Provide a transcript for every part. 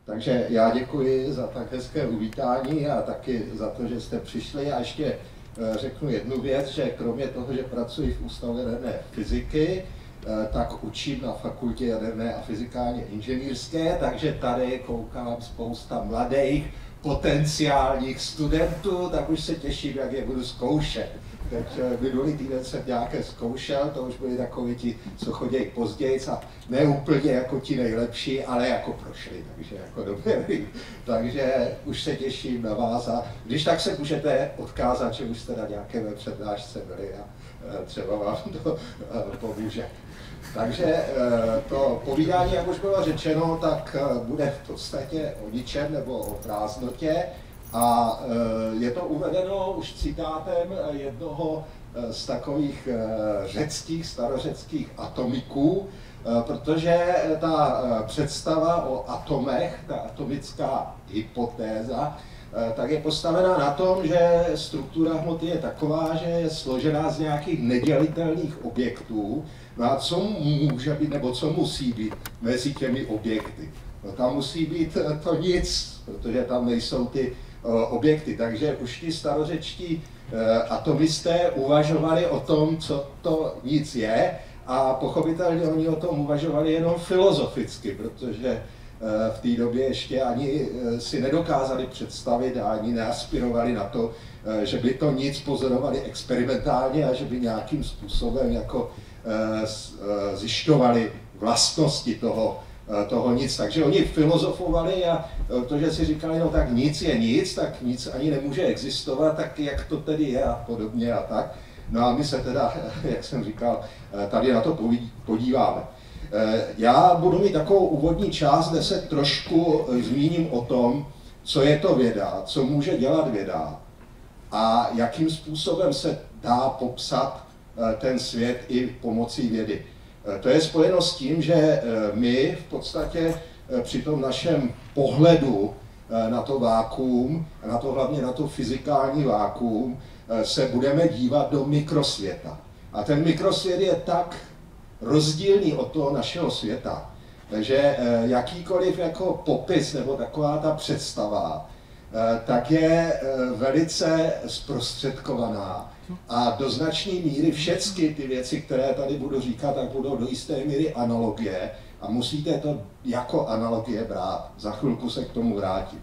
Takže já děkuji za tak hezké uvítání a taky za to, že jste přišli. A ještě řeknu jednu věc, že kromě toho, že pracuji v Ústavu jaderné fyziky, tak učím na fakultě jaderné a fyzikálně inženýrské, takže tady koukám spousta mladých potenciálních studentů, tak už se těším, jak je budu zkoušet. Takže minulý týden jsem nějaké zkoušel, to už byli takoví ti, co chodí později a ne úplně jako ti nejlepší, ale jako prošli, takže jako dobrý. Takže už se těším na vás a když tak se můžete odkázat, že už jste na nějaké mé přednášce byli a třeba vám to pomůže. Takže to povídání, jak už bylo řečeno, tak bude v podstatě o ničem nebo o prázdnotě. A je to uvedeno už citátem jednoho z takových řeckých, starořeckých atomiků, protože ta představa o atomech, ta atomická hypotéza, tak je postavená na tom, že struktura hmoty je taková, že je složená z nějakých nedělitelných objektů. No a co může být, nebo co musí být mezi těmi objekty? No tam musí být to nic, protože tam nejsou ty objekty. Takže už ti starořečtí atomisté uvažovali o tom, co to nic je, a pochopitelně oni o tom uvažovali jenom filozoficky, protože v té době ještě ani si nedokázali představit a ani neaspirovali na to, že by to nic pozorovali experimentálně a že by nějakým způsobem jako zjišťovali vlastnosti toho nic. Takže oni filozofovali a to, že si říkali, no tak nic je nic, tak nic ani nemůže existovat, tak jak to tedy je a podobně a tak. No a my se teda, jak jsem říkal, tady na to podíváme. Já budu mít takovou úvodní část, kde se trošku zmíním o tom, co je to věda, co může dělat věda a jakým způsobem se dá popsat ten svět i pomocí vědy. To je spojeno s tím, že my v podstatě při tom našem pohledu na to vákuum, na to hlavně na to fyzikální vákuum, se budeme dívat do mikrosvěta. A ten mikrosvět je tak rozdílný od toho našeho světa, že jakýkoliv jako popis nebo taková ta představa, tak je velice zprostředkovaná a do značné míry všechny ty věci, které tady budu říkat, tak budou do jisté míry analogie a musíte to jako analogie brát. Za chvilku se k tomu vrátím.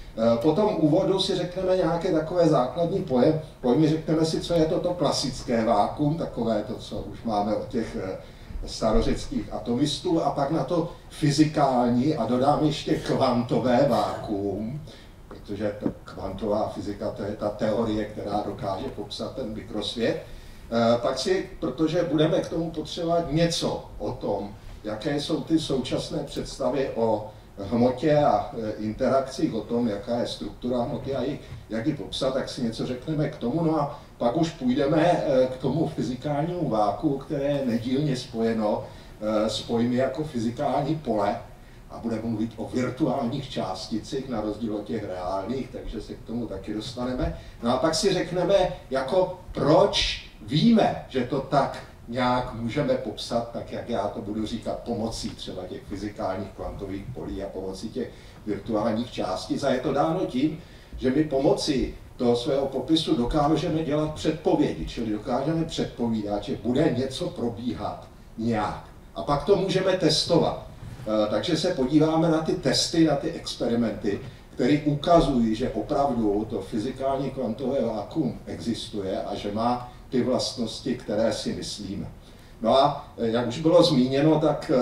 Po tom úvodu si řekneme nějaké takové základní pojmy, řekneme si, co je to klasické vákuum, takové to, co už máme od těch starořeckých atomistů, a pak na to fyzikální a dodám ještě kvantové vákuum, protože ta kvantová fyzika, to je ta teorie, která dokáže popsat ten mikrosvět. Tak si, protože budeme k tomu potřebovat něco o tom, jaké jsou ty současné představy o hmotě a interakcích, o tom, jaká je struktura hmoty a jak ji popsat, tak si něco řekneme k tomu. No a pak už půjdeme k tomu fyzikálnímu váku, které je nedílně spojeno s pojmy jako fyzikální pole, a budeme mluvit o virtuálních částicích na rozdíl od těch reálných, takže se k tomu taky dostaneme. No a pak si řekneme, jako proč víme, že to tak nějak můžeme popsat, tak jak já to budu říkat, pomocí třeba těch fyzikálních kvantových polí a pomocí těch virtuálních částic. A je to dáno tím, že my pomocí toho svého popisu dokážeme dělat předpovědi, čili dokážeme předpovídat, že bude něco probíhat nějak. A pak to můžeme testovat. Takže se podíváme na ty testy, na ty experimenty, které ukazují, že opravdu to fyzikální kvantové vákuum existuje a že má ty vlastnosti, které si myslíme. No a jak už bylo zmíněno, tak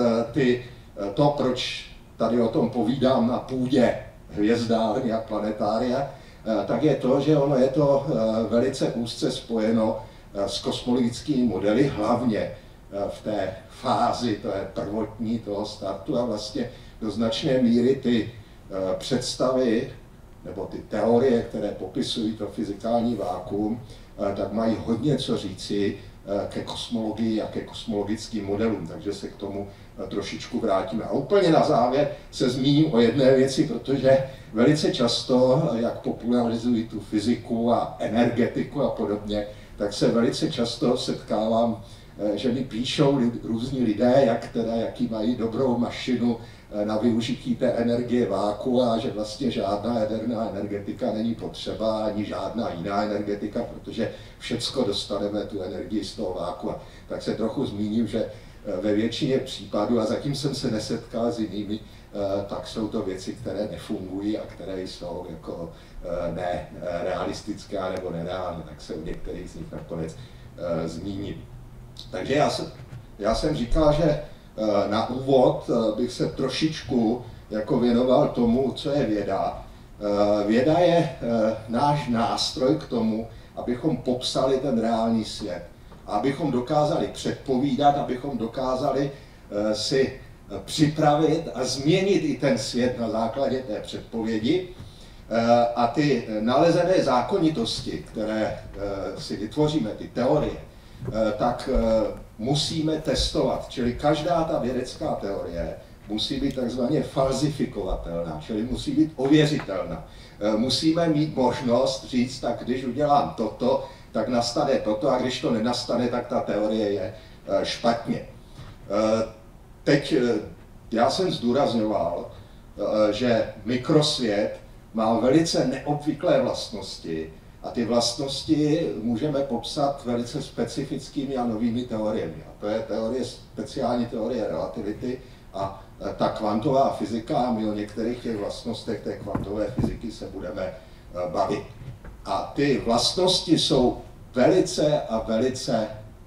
to, proč tady o tom povídám na půdě hvězdárny a planetária, tak je to, že ono je to velice úzce spojeno s kosmologickými modely, hlavně v té fázi, to je prvotní toho startu, a vlastně do značné míry ty představy nebo ty teorie, které popisují to fyzikální vákuum, tak mají hodně co říci ke kosmologii a ke kosmologickým modelům, takže se k tomu trošičku vrátíme. A úplně na závěr se zmíním o jedné věci, protože velice často, jak popularizují tu fyziku a energetiku a podobně, tak se velice často setkávám že mi píšou různí lidé, jaký mají dobrou mašinu na využití té energie váku a že vlastně žádná jaderná energetika není potřeba, ani žádná jiná energetika, protože všecko dostaneme tu energii z toho váku. Tak se trochu zmíním, že ve většině případů, a zatím jsem se nesetkal s jinými, tak jsou to věci, které nefungují a které jsou jako nerealistické nebo nereálné, tak se u některých z nich nakonec zmíním. Takže já jsem říkal, že na úvod bych se trošičku jako věnoval tomu, co je věda. Věda je náš nástroj k tomu, abychom popsali ten reálný svět. Abychom dokázali předpovídat, abychom dokázali si připravit a změnit i ten svět na základě té předpovědi. A ty nalezené zákonitosti, které si vytvoříme, ty teorie, tak musíme testovat. Čili každá ta vědecká teorie musí být takzvaně falzifikovatelná, čili musí být ověřitelná. Musíme mít možnost říct, tak když udělám toto, tak nastane toto, a když to nenastane, tak ta teorie je špatně. Teď já jsem zdůrazňoval, že mikrosvět má velice neobvyklé vlastnosti a ty vlastnosti můžeme popsat velice specifickými a novými teoriemi. A to je speciální teorie relativity a ta kvantová fyzika, a my o některých těch vlastnostech té kvantové fyziky se budeme bavit. A ty vlastnosti jsou velice a velice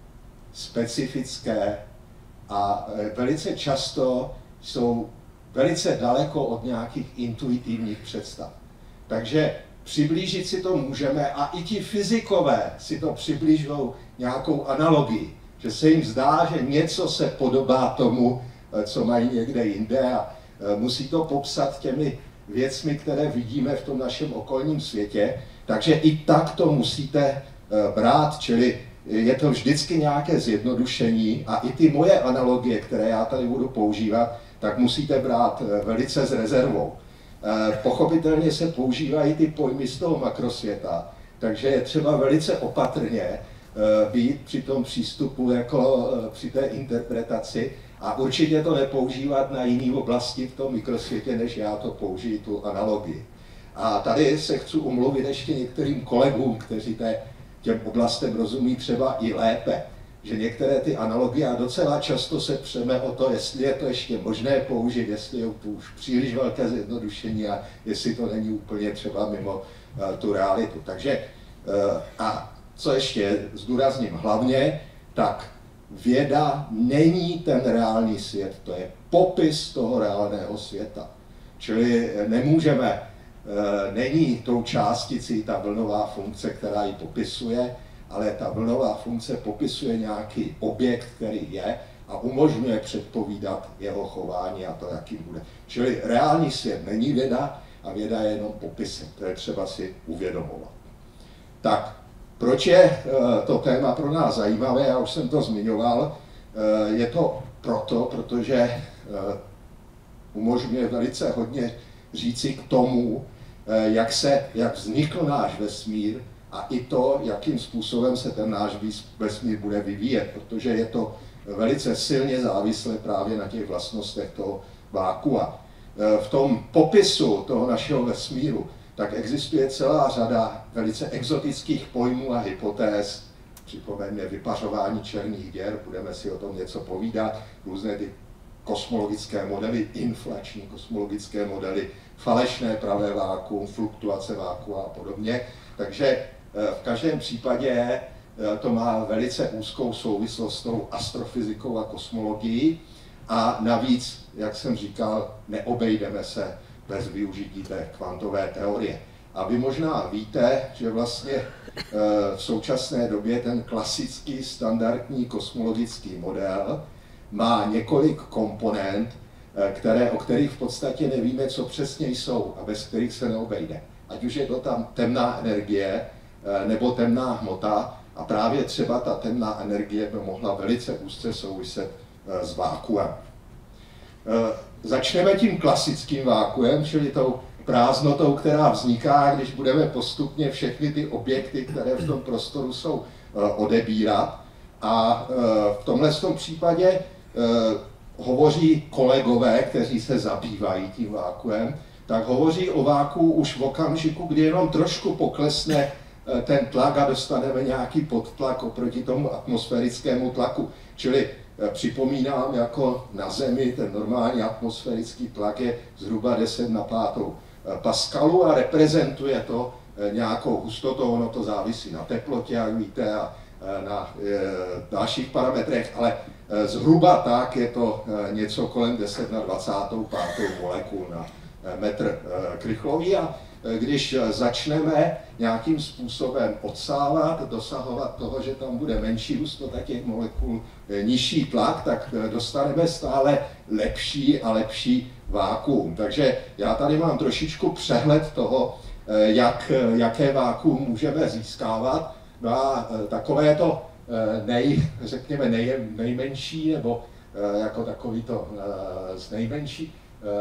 specifické a velice často jsou velice daleko od nějakých intuitivních představ. Takže přiblížit si to můžeme a i ti fyzikové si to přiblížují nějakou analogii, že se jim zdá, že něco se podobá tomu, co mají někde jinde a musí to popsat těmi věcmi, které vidíme v tom našem okolním světě, takže i tak to musíte brát, čili je to vždycky nějaké zjednodušení a i ty moje analogie, které já tady budu používat, tak musíte brát velice s rezervou. Pochopitelně se používají ty pojmy z toho makrosvěta, takže je třeba velice opatrně být při tom přístupu, jako při té interpretaci a určitě to nepoužívat na jiné oblasti v tom mikrosvětě, než já to použiju, tu analogii. A tady se chci omluvit ještě některým kolegům, kteří těm oblastem rozumí třeba i lépe, že některé ty analogie a docela často se přeme o to, jestli je to ještě možné použít, jestli je to už příliš velké zjednodušení a jestli to není úplně třeba mimo tu realitu. Takže a co ještě zdůrazním hlavně, tak věda není ten reálný svět, to je popis toho reálného světa. Čili není tou částicí ta vlnová funkce, která ji popisuje, ale ta vlnová funkce popisuje nějaký objekt, který je a umožňuje předpovídat jeho chování a to, jaký bude. Čili reálný svět není věda a věda je jenom popisem, to je třeba si uvědomovat. Tak, proč je to téma pro nás zajímavé, já už jsem to zmiňoval, je to protože umožňuje velice hodně říci k tomu, jak vznikl náš vesmír a i to, jakým způsobem se ten náš vesmír bude vyvíjet, protože je to velice silně závislé právě na těch vlastnostech toho vákua. V tom popisu toho našeho vesmíru tak existuje celá řada velice exotických pojmů a hypotéz. Připomeňme vypařování černých děr, budeme si o tom něco povídat, různé ty kosmologické modely, inflační kosmologické modely, falešné pravé vákuum, fluktuace vákua a podobně. Takže v každém případě to má velice úzkou souvislost s tou astrofyzikou a kosmologií a navíc, jak jsem říkal, neobejdeme se bez využití té kvantové teorie. A vy možná víte, že vlastně v současné době ten klasický standardní kosmologický model má několik komponent, o kterých v podstatě nevíme, co přesně jsou a bez kterých se neobejde. Ať už je to tam temná energie nebo temná hmota a právě třeba ta temná energie by mohla velice úzce souviset s vákuem. Začneme tím klasickým vákuem, čili tou prázdnotou, která vzniká, když budeme postupně všechny ty objekty, které v tom prostoru jsou, odebírat. A v tomhle případě hovoří kolegové, kteří se zabývají tím vákuem, tak hovoří o váku už v okamžiku, kdy jenom trošku poklesne ten tlak a dostaneme nějaký podtlak oproti tomu atmosférickému tlaku. Čili připomínám, jako na Zemi ten normální atmosférický tlak je zhruba 10 na 5 paskalu a reprezentuje to nějakou hustotou, ono to závisí na teplotě, jak víte, a na dalších parametrech, ale zhruba tak je to něco kolem 10 na 25 molekul na metr krychlový. A když začneme nějakým způsobem odsávat, dosahovat toho, že tam bude menší hustota těch molekul, nižší tlak, tak dostaneme stále lepší a lepší vákuum. Takže já tady mám trošičku přehled toho, jaké vákuum můžeme získávat. No a takové to řekněme nejmenší, nebo jako takový to z nejmenší,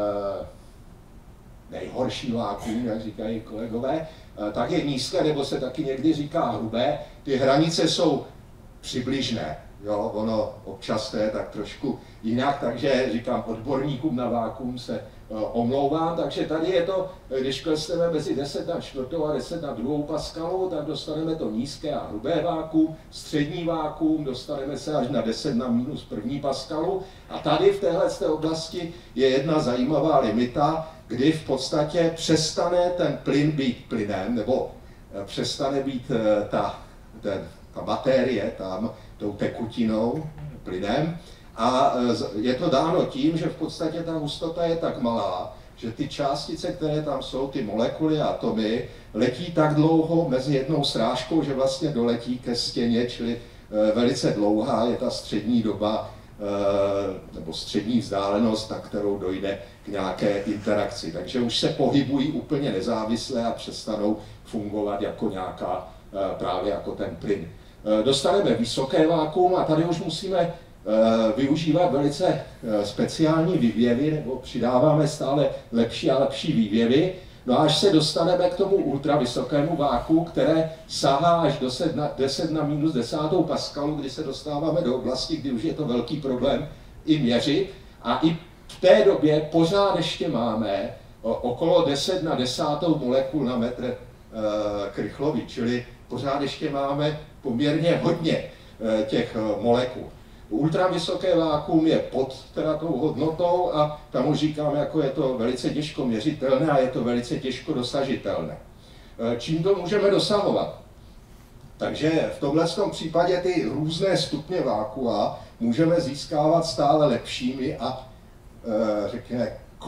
nejhorší vákuum, jak říkají kolegové, tak je nízké, nebo se taky někdy říká hrubé. Ty hranice jsou přibližné. Jo, ono občas to je tak trošku jinak, takže říkám odborníkům na vákuum se omlouvám, takže tady je to, když klesneme mezi 10 na 4 a 10 na 2 paskalu, tak dostaneme to nízké a hrubé vákuum, střední vákuum, dostaneme se až na 10 na -1 paskalu a tady v téhle oblasti je jedna zajímavá limita, kdy v podstatě přestane ten plyn být plynem, nebo přestane být ta materie tam tou tekutinou, plynem, a je to dáno tím, že v podstatě ta hustota je tak malá, že ty částice, které tam jsou, ty molekuly a atomy, letí tak dlouho mezi jednou srážkou, že vlastně doletí ke stěně, čili velice dlouhá je ta střední doba, nebo střední vzdálenost, na kterou dojde k nějaké interakci. Takže už se pohybují úplně nezávisle a přestanou fungovat jako nějaká, právě jako ten plyn. Dostaneme vysoké vákuum a tady už musíme využívat velice speciální vývěvy, nebo přidáváme stále lepší a lepší vývěvy. No a až se dostaneme k tomu ultravysokému váku, které sahá až do 10 na -10 paskalu, kdy se dostáváme do oblasti, kdy už je to velký problém i měřit. A i v té době pořád ještě máme okolo 10 na 10 molekul na metr krychlový, čili pořád ještě máme poměrně hodně těch molekul. Ultravysoké vákuum je pod teda tou hodnotou a tam už říkám, jako je to velice těžko měřitelné a je to velice těžko dosažitelné. Čím to můžeme dosahovat? Takže v tomhle případě ty různé stupně vákua můžeme získávat stále lepšími a řekněme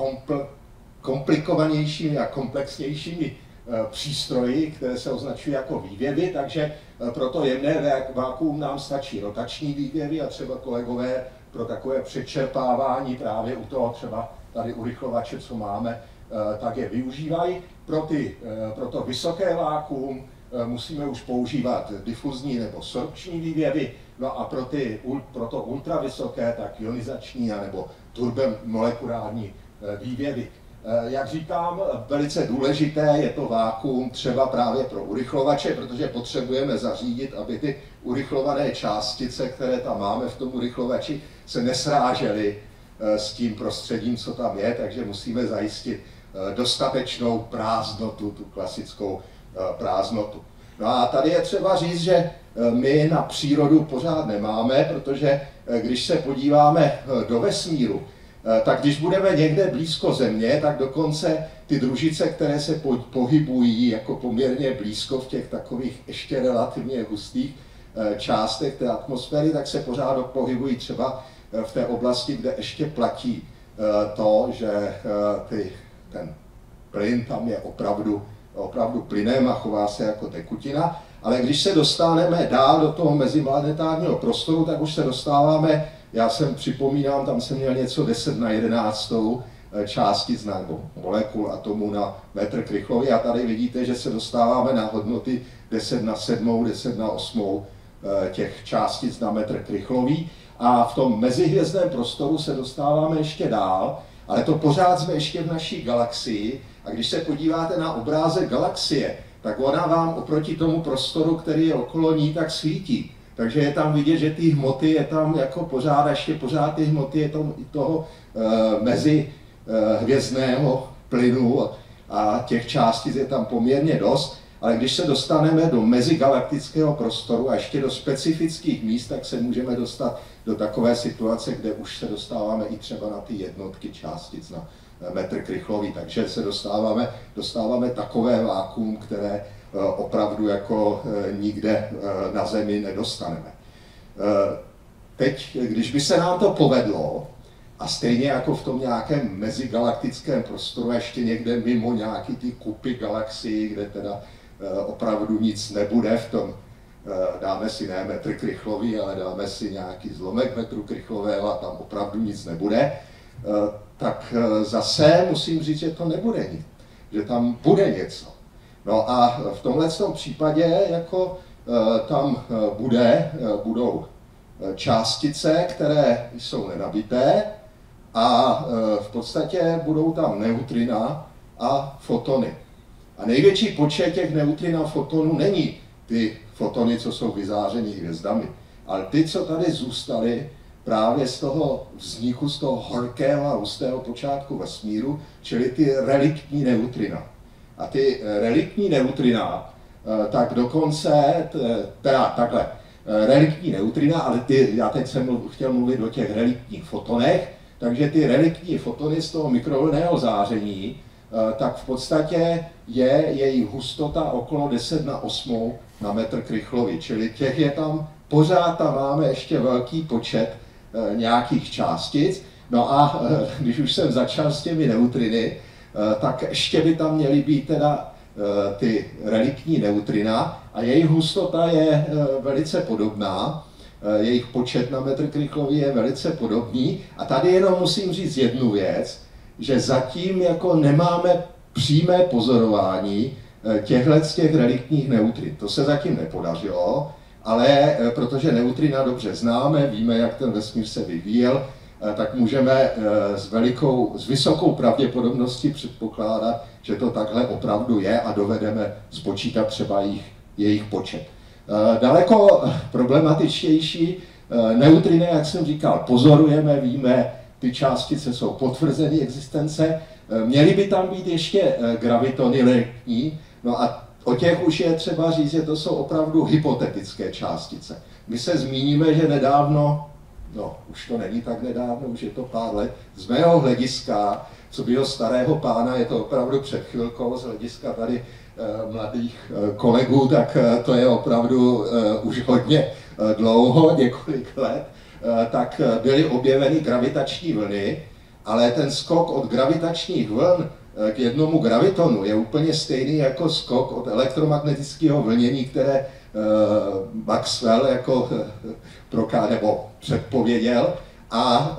komplikovanějšími a komplexnějšími přístroji, které se označují jako vývěvy, takže pro to jemné vákuum nám stačí rotační vývěvy a třeba kolegové pro takové přečerpávání právě u toho třeba tady urychlovače, co máme, tak je využívají. Pro to vysoké vákuum musíme už používat difuzní nebo sorpční vývěvy, no a pro to ultravysoké tak ionizační nebo turbomolekulární vývěvy. Jak říkám, velice důležité je to vákuum třeba právě pro urychlovače, protože potřebujeme zařídit, aby ty urychlované částice, které tam máme v tom urychlovači, se nesrážely s tím prostředím, co tam je, takže musíme zajistit dostatečnou prázdnotu, tu klasickou prázdnotu. No a tady je třeba říct, že my na přírodu pořád nemáme, protože když se podíváme do vesmíru, tak když budeme někde blízko Země, tak dokonce ty družice, které se pohybují jako poměrně blízko v těch takových ještě relativně hustých částech té atmosféry, tak se pořád pohybují třeba v té oblasti, kde ještě platí to, že ten plyn tam je opravdu plynem a chová se jako tekutina. Ale když se dostaneme dál do toho meziplanetárního prostoru, tak už se dostáváme, já jsem připomínám, tam jsem měl něco 10 na 11 částic nebo molekul atomů na metr krychlový a tady vidíte, že se dostáváme na hodnoty 10 na 7, 10 na 8 těch částic na metr krychlový a v tom mezihvězdném prostoru se dostáváme ještě dál, ale to pořád jsme ještě v naší galaxii a když se podíváte na obrázek galaxie, tak ona vám oproti tomu prostoru, který je okolo ní, tak svítí. Takže je tam vidět, že ty hmoty je tam jako pořád, ještě pořád ty hmoty je toho mezihvězdného plynu a těch částic je tam poměrně dost, ale když se dostaneme do mezigalaktického prostoru a ještě do specifických míst, tak se můžeme dostat do takové situace, kde už se dostáváme i třeba na ty jednotky částic, na metr krychlový, takže se dostáváme takové vákuum, které opravdu jako nikde na Zemi nedostaneme. Teď, když by se nám to povedlo, a stejně jako v tom nějakém mezigalaktickém prostoru, ještě někde mimo nějaký ty kupy galaxií, kde teda opravdu nic nebude v tom, dáme si ne metr krychlový, ale dáme si nějaký zlomek metru krychlového a tam opravdu nic nebude, tak zase musím říct, že to nebude nic, že tam bude něco. No a v tomhletom případě jako tam budou částice, které jsou nenabité a v podstatě budou tam neutrina a fotony. A největší počet těch neutrin a fotonů není ty fotony, co jsou vyzářeny hvězdami, ale ty, co tady zůstaly právě z toho vzniku, z toho horkého a hustého počátku vesmíru, čili ty reliktní neutrina. A ty reliktní neutrina, tak dokonce, teda takhle, reliktní neutrina, ale já teď jsem chtěl mluvit o těch reliktních fotonech, takže ty reliktní fotony z toho mikrovlnného záření, tak v podstatě je jejich hustota okolo 10⁸ na metr krychlový, čili těch je tam, pořád tam máme ještě velký počet nějakých částic. No a když už jsem začal s těmi neutriny, tak ještě by tam měly být teda ty reliktní neutrina a jejich hustota je velice podobná, jejich počet na metr krychlový je velice podobný a tady jenom musím říct jednu věc, že zatím jako nemáme přímé pozorování těch reliktních neutrin. To se zatím nepodařilo, ale protože neutrina dobře známe, víme, jak ten vesmír se vyvíjel, tak můžeme s vysokou pravděpodobností předpokládat, že to takhle opravdu je a dovedeme spočítat třeba jejich počet. Daleko problematičtější neutriny, jak jsem říkal, pozorujeme, víme, ty částice jsou potvrzeny existence, měly by tam být ještě gravitony reliktní, no a o těch už je třeba říct, že to jsou opravdu hypotetické částice. My se zmíníme, že nedávno, no už to není tak nedávno, už je to pár let, z mého hlediska, co bylo starého pána, je to opravdu před chvilkou, z hlediska tady mladých kolegů, tak to je opravdu už hodně dlouho, několik let, tak byly objeveny gravitační vlny, ale ten skok od gravitačních vln k jednomu gravitonu je úplně stejný jako skok od elektromagnetického vlnění, které Maxwell jako nebo předpověděl a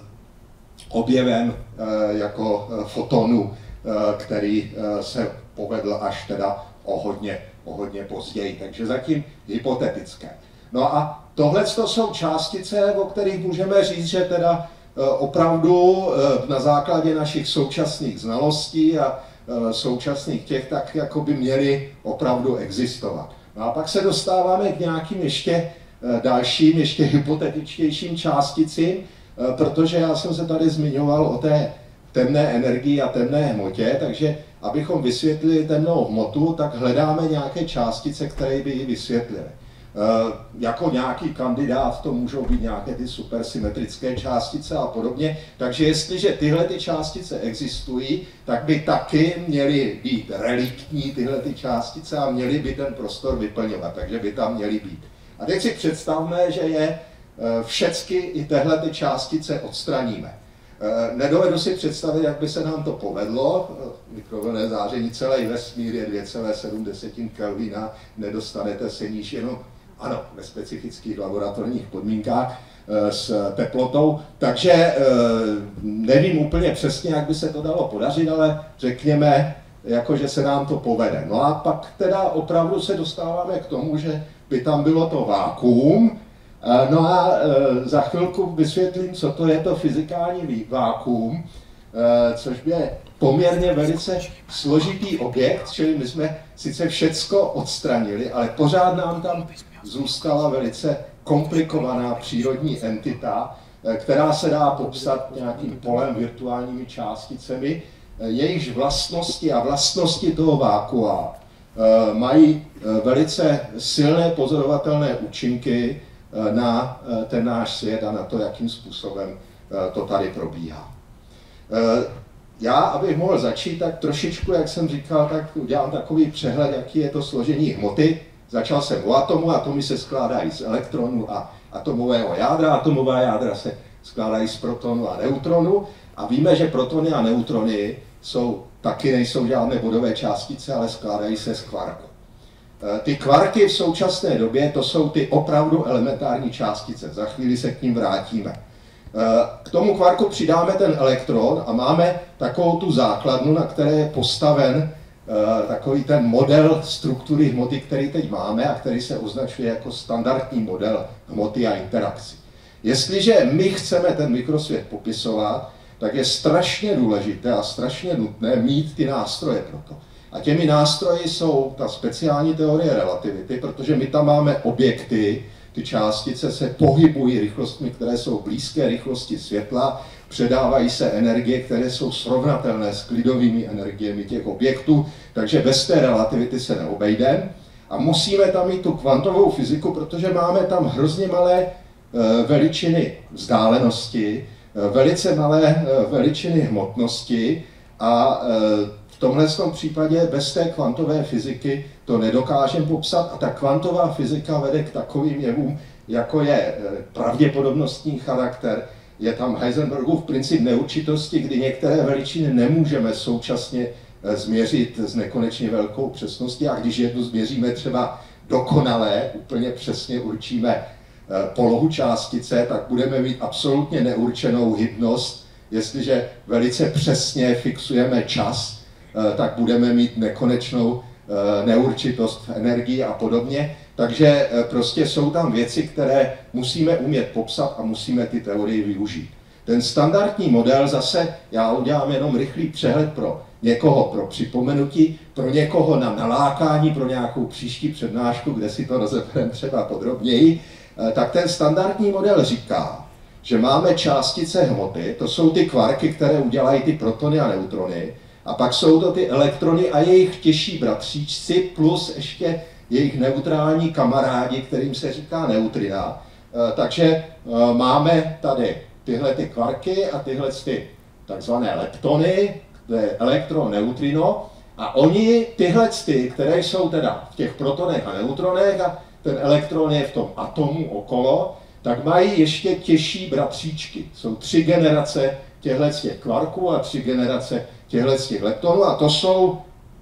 objeven jako fotonu, který se povedl až teda o hodně později, takže zatím hypotetické. No a tohle jsou částice, o kterých můžeme říct, že teda opravdu na základě našich současných znalostí a současných těch, tak jako by měly opravdu existovat. No a pak se dostáváme k nějakým ještě dalším, ještě hypotetičtějším částicím, protože já jsem se tady zmiňoval o té temné energii a temné hmotě, takže abychom vysvětlili temnou hmotu, tak hledáme nějaké částice, které by ji vysvětlily. Jako nějaký kandidát to můžou být nějaké ty supersymetrické částice a podobně, takže jestliže tyhle ty částice existují, tak by taky měly být reliktní tyhle ty částice a měly by ten prostor vyplňovat, takže by tam měly být. A teď si představme, že je všecky i tyhle ty částice odstraníme. Nedovedu si představit, jak by se nám to povedlo. Mikrovlnné záření, celý vesmír je 2,7 Kelvina, nedostanete se níž jenom, ano, ve specifických laboratorních podmínkách s teplotou. Takže nevím úplně přesně, jak by se to dalo podařit, ale řekněme, jako že se nám to povede. No a pak teda opravdu se dostáváme k tomu, že by tam bylo to vákuum. No a za chvilku vysvětlím, co to je to fyzikální vákuum. což je poměrně velice složitý objekt, čili my jsme sice všecko odstranili, ale pořád nám tam zůstala velice komplikovaná přírodní entita, která se dá popsat nějakým polem, virtuálními částicemi. Jejichž vlastnosti a vlastnosti toho vákua mají velice silné pozorovatelné účinky na ten náš svět a na to, jakým způsobem to tady probíhá. Já, abych mohl začít, tak trošičku, jak jsem říkal, tak udělám takový přehled, jaký je to složení hmoty. Začal jsem u atomu, atomy se skládají z elektronů a atomového jádra, atomová jádra se skládají z protonu a neutronu a víme, že protony a neutrony taky nejsou žádné bodové částice, ale skládají se z kvarků. Ty kvarky v současné době, to jsou ty opravdu elementární částice, za chvíli se k ním vrátíme. K tomu kvarku přidáme ten elektron a máme takovou tu základnu, na které je postaven takový ten model struktury hmoty, který teď máme a který se označuje jako standardní model hmoty a interakcí. Jestliže my chceme ten mikrosvět popisovat, tak je strašně důležité a strašně nutné mít ty nástroje pro to. A těmi nástroji jsou ta speciální teorie relativity, protože my tam máme objekty, ty částice se pohybují rychlostmi, které jsou blízké rychlosti světla, předávají se energie, které jsou srovnatelné s klidovými energiemi těch objektů, takže bez té relativity se neobejdeme. A musíme tam mít tu kvantovou fyziku, protože máme tam hrozně malé veličiny vzdálenosti, velice malé veličiny hmotnosti a v tomhle případě bez té kvantové fyziky to nedokážeme popsat a ta kvantová fyzika vede k takovým jevům, jako je pravděpodobnostní charakter, je tam Heisenbergův princip neurčitosti, kdy některé veličiny nemůžeme současně změřit s nekonečně velkou přesností a když jednu změříme třeba dokonale, úplně přesně určíme polohu částice, tak budeme mít absolutně neurčenou hybnost. Jestliže velice přesně fixujeme čas, tak budeme mít nekonečnou neurčitost v energii a podobně. Takže prostě jsou tam věci, které musíme umět popsat a musíme ty teorie využít. Ten standardní model zase, já udělám jenom rychlý přehled pro někoho pro připomenutí, pro někoho na nalákání, pro nějakou příští přednášku, kde si to rozebereme třeba podrobněji, tak ten standardní model říká, že máme částice hmoty, to jsou ty kvarky, které udělají ty protony a neutrony, a pak jsou to ty elektrony a jejich těžší bratříčci, plus ještě jejich neutrální kamarádi, kterým se říká neutrina. Takže máme tady tyhle ty kvarky a tyhle ty takzvané leptony, to je elektron, neutrino, a oni tyhle ty, které jsou teda v těch protonech a neutronech a ten elektron je v tom atomu okolo, tak mají ještě těžší bratříčky. Jsou 3 generace těchto kvarků a 3 generace těchto leptonů a to jsou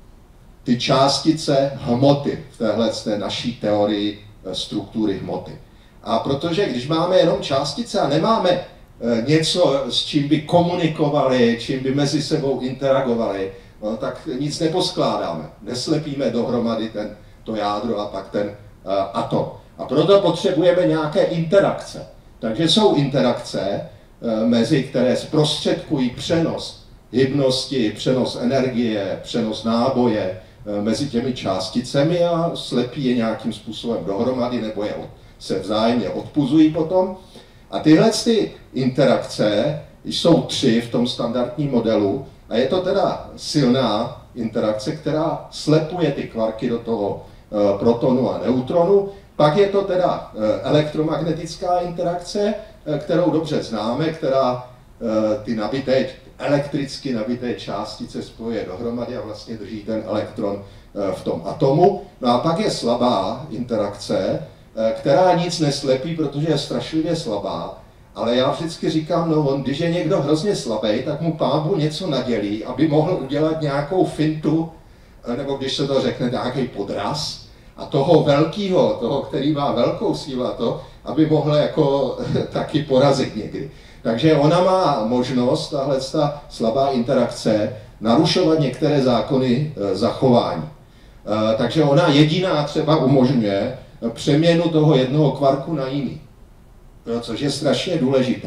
ty částice hmoty v téhle naší teorii struktury hmoty. A protože když máme jenom částice a nemáme něco, s čím by komunikovali, čím by mezi sebou interagovali, no, tak nic neposkládáme. Neslepíme dohromady to jádro a pak ten atom. A proto potřebujeme nějaké interakce. Takže jsou interakce, mezi které zprostředkují přenos hybnosti, přenos energie, přenos náboje mezi těmi částicemi a slepí je nějakým způsobem dohromady nebo se vzájemně odpuzují potom. A tyhle interakce jsou 3 v tom standardním modelu a je to teda silná interakce, která slepuje ty kvarky do toho protonu a neutronu. Pak je to teda elektromagnetická interakce, kterou dobře známe, která ty elektricky nabité částice spojuje dohromady a vlastně drží ten elektron v tom atomu. No a pak je slabá interakce, která nic neslepí, protože je strašlivě slabá, ale já vždycky říkám, no když je někdo hrozně slabý, tak mu Pán Bůh něco nadělí, aby mohl udělat nějakou fintu, nebo když se to řekne, nějaký podraz, a toho velkého, toho, který má velkou sílu a to, aby mohl jako taky porazit někdy. Takže ona má možnost, tahle slabá interakce, narušovat některé zákony zachování. Takže ona jediná třeba umožňuje přeměnu toho jednoho kvarku na jiný, což je strašně důležité.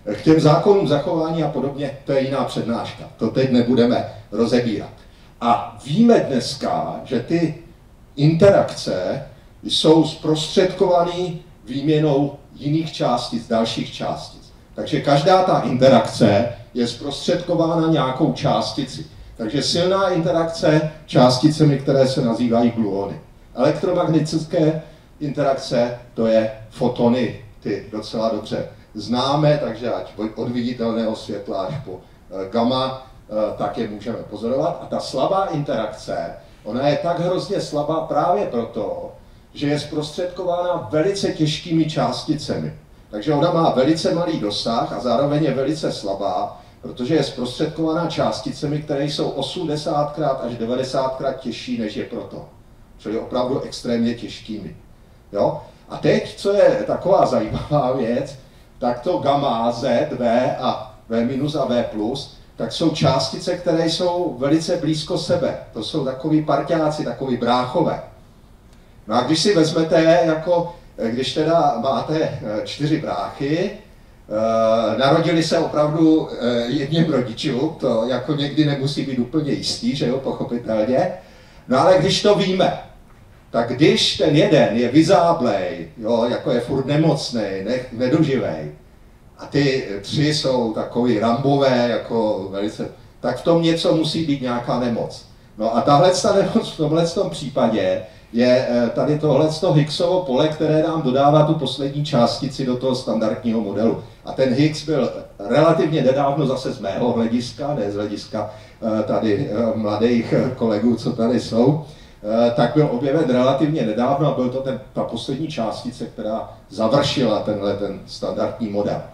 K těm zákonům zachování a podobně, to je jiná přednáška. To teď nebudeme rozebírat. A víme dneska, že ty interakce jsou zprostředkované výměnou jiných částic, dalších částic. Takže každá ta interakce je zprostředkována nějakou částici. Takže silná interakce částicemi, které se nazývají gluony. Elektromagnetické interakce, to je fotony, ty docela dobře známe, takže ať od viditelného světla až po gamma, tak je můžeme pozorovat. A ta slabá interakce, ona je tak hrozně slabá právě proto, že je zprostředkována velice těžkými částicemi. Takže ona má velice malý dosah a zároveň je velice slabá, protože je zprostředkovaná částicemi, které jsou 80krát až 90krát těžší, než je proton. Čili opravdu extrémně těžkými. Jo? A teď, co je taková zajímavá věc, tak to gamma, Z, V a V- a V+, tak jsou částice, které jsou velice blízko sebe. To jsou takový parťáci, takový bráchové. No a když si vezmete, jako když teda máte 4 bráchy, narodili se opravdu jedním rodičům, to jako někdy nemusí být úplně jistý, že jo, pochopitelně. No ale když to víme, tak když ten jeden je vyzáblej, jo, jako je furt nemocnej, nedoživej, a ty 3 jsou takový rambové, jako velice, tak v tom něco musí být nějaká nemoc. No a tahle ta nemoc v tomhletom případě je tady tohleto Higgsovo pole, které nám dodává tu poslední částici do toho standardního modelu. A ten Higgs byl relativně nedávno zase z mého hlediska, ne z hlediska tady mladých kolegů, co tady jsou, tak byl objeven relativně nedávno a byl to ta poslední částice, která završila ten standardní model.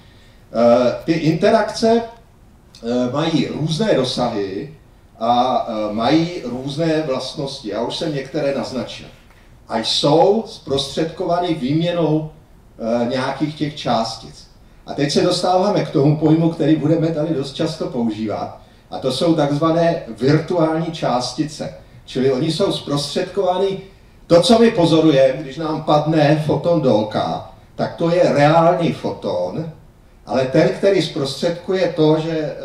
Ty interakce mají různé dosahy a mají různé vlastnosti. Já už jsem některé naznačil. A jsou zprostředkovány výměnou nějakých těch částic. A teď se dostáváme k tomu pojmu, který budeme tady dost často používat, a to jsou takzvané virtuální částice. Čili oni jsou zprostředkovány, to, co my pozorujeme, když nám padne foton do oka, tak to je reálný foton, ale ten, který zprostředkuje to, že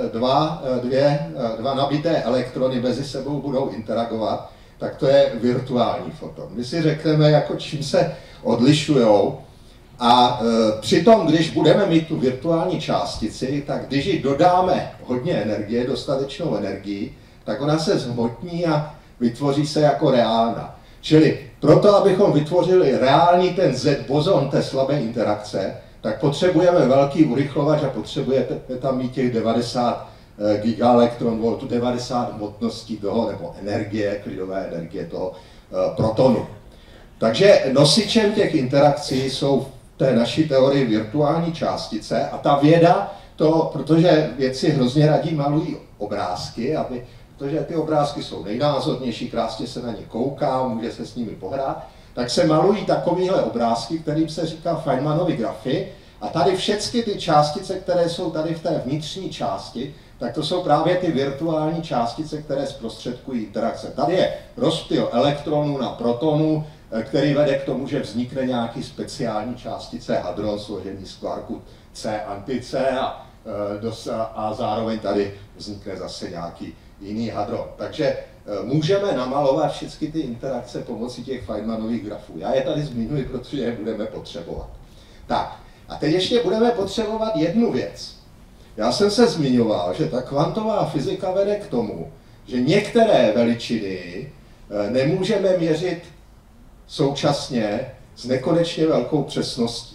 dva nabité elektrony mezi sebou budou interagovat, tak to je virtuální foton. My si řekneme, jako čím se odlišujou. A přitom, když budeme mít tu virtuální částici, tak když ji dodáme hodně energie, dostatečnou energii, tak ona se zhmotní a vytvoří se jako reálná. Čili proto, abychom vytvořili reálný ten Z-bozon té slabé interakce, tak potřebujeme velký urychlovač a potřebujete tam mít těch 90 gigaelektronvoltů, 90 hmotností toho, nebo energie, klidové energie toho protonu. Takže nosičem těch interakcí jsou v té naší teorii virtuální částice a ta věda, protože vědci hrozně radí malují obrázky, protože ty obrázky jsou nejnázornější, krásně se na ně kouká, může se s nimi pohrát, tak se malují takovéhle obrázky, kterým se říká Feynmanovy grafy. A tady všechny ty částice, které jsou tady v té vnitřní části, tak to jsou právě ty virtuální částice, které zprostředkují interakce. Tady je rozptyl elektronů na protonů, který vede k tomu, že vznikne nějaký speciální částice hadron složený z kvarku C anti-C a zároveň tady vznikne zase nějaký jiný hadron. Takže můžeme namalovat všechny ty interakce pomocí těch Feynmanových grafů. Já je tady zmiňuji, protože je budeme potřebovat. Tak, a teď ještě budeme potřebovat jednu věc. Já jsem se zmiňoval, že ta kvantová fyzika vede k tomu, že některé veličiny nemůžeme měřit současně s nekonečně velkou přesností.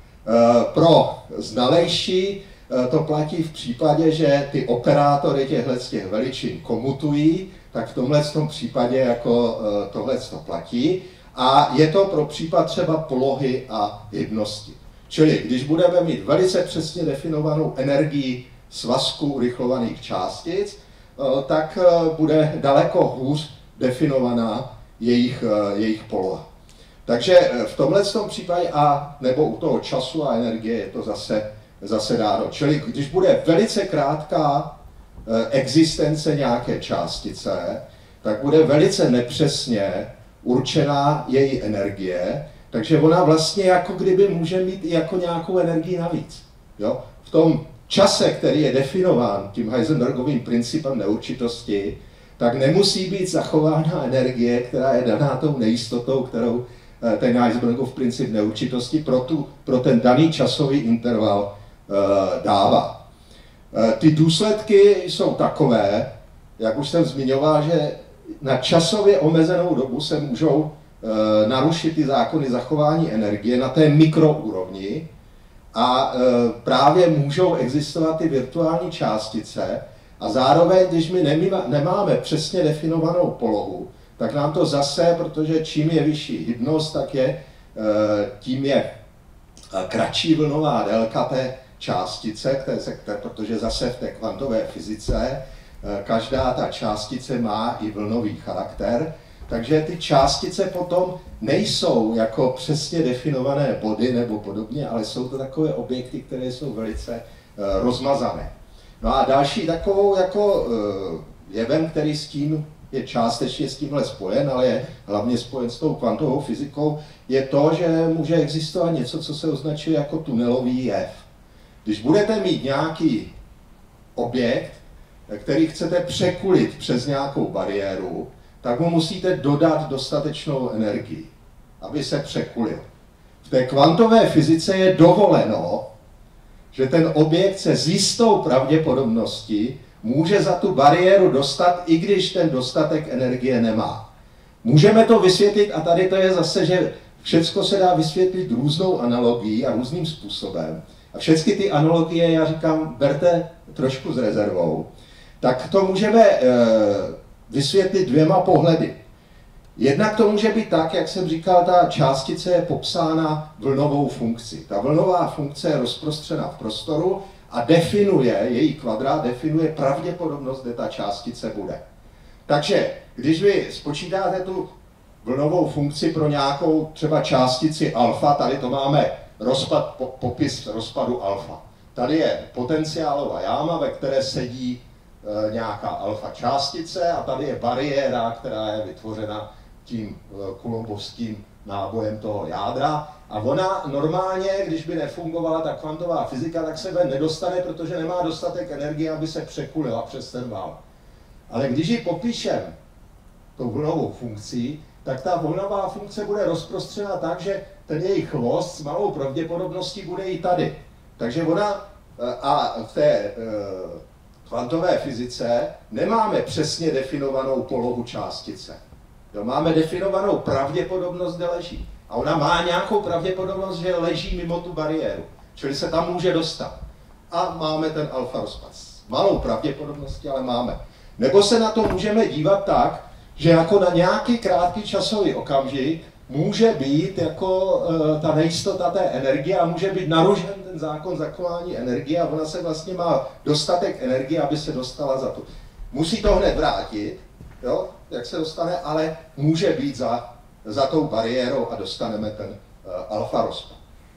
Pro znalejší to platí v případě, že ty operátory těch veličin komutují, tak v tomhle případě jako tohle to platí. A je to pro případ třeba polohy a hybnosti. Čili když budeme mít velice přesně definovanou energii svazku urychlovaných částic, tak bude daleko hůř definovaná jejich poloha. Takže v tomhle případě, a nebo u toho času a energie je to zase dáno. Čili když bude velice krátká existence nějaké částice, tak bude velice nepřesně určená její energie, takže ona vlastně jako kdyby může mít i jako nějakou energii navíc. Jo? v tom čase, který je definován tím Heisenbergovým principem neurčitosti, tak nemusí být zachována energie, která je daná tou nejistotou, kterou ten Heisenbergov princip neurčitosti pro ten daný časový interval dává. Ty důsledky jsou takové, jak už jsem zmiňoval, že na časově omezenou dobu se můžou narušit ty zákony zachování energie na té mikroúrovni a právě můžou existovat ty virtuální částice a zároveň, když my nemáme přesně definovanou polohu, tak nám to zase, protože čím je vyšší hybnost, tak tím je kratší vlnová délka té částice, protože zase v té kvantové fyzice každá ta částice má i vlnový charakter, takže ty částice potom nejsou jako přesně definované body nebo podobně, ale jsou to takové objekty, které jsou velice rozmazané. No a další takovou jako jevem, který s tím je částečně s tímhle spojen, ale je hlavně spojen s tou kvantovou fyzikou, je to, že může existovat něco, co se označuje jako tunelový jev. Když budete mít nějaký objekt, který chcete překulit přes nějakou bariéru, tak mu musíte dodat dostatečnou energii, aby se překulil. V té kvantové fyzice je dovoleno, že ten objekt se s jistou pravděpodobností může za tu bariéru dostat, i když ten dostatek energie nemá. Můžeme to vysvětlit, a tady to je zase, že všecko se dá vysvětlit různou analogií a různým způsobem. A všechny ty analogie, já říkám, berte trošku s rezervou. Tak to můžeme vysvětlit dvěma pohledy. Jednak to může být tak, jak jsem říkal, ta částice je popsána vlnovou funkcí. Ta vlnová funkce je rozprostřena v prostoru a její kvadrát definuje pravděpodobnost, kde ta částice bude. Takže když vy spočítáte tu vlnovou funkci pro nějakou třeba částici alfa, tady to máme popis rozpadu alfa. Tady je potenciálová jáma, ve které sedí nějaká alfa částice a tady je bariéra, která je vytvořena tím kulumbovským nábojem toho jádra. A ona normálně, když by nefungovala ta kvantová fyzika, tak se ven nedostane, protože nemá dostatek energie, aby se překulila přes ten val. Ale když ji popíšem tou vlnovou funkcí, tak ta vlnová funkce bude rozprostřena tak, že ten její chvost s malou pravděpodobností bude i tady. Takže ona a v té kvantové fyzice nemáme přesně definovanou polohu částice. Jo, máme definovanou pravděpodobnost, kde leží. A ona má nějakou pravděpodobnost, že leží mimo tu bariéru. Čili se tam může dostat. A máme ten alfa rozpad. S malou pravděpodobností, ale máme. Nebo se na to můžeme dívat tak, že jako na nějaký krátký časový okamžik může být jako ta nejistota té energie a může být narušen ten zákon zachování energie a ona se vlastně má dostatek energie, aby se dostala za to. Musí to hned vrátit, jo, jak se dostane, ale může být za tou bariérou a dostaneme ten alfa rozpad.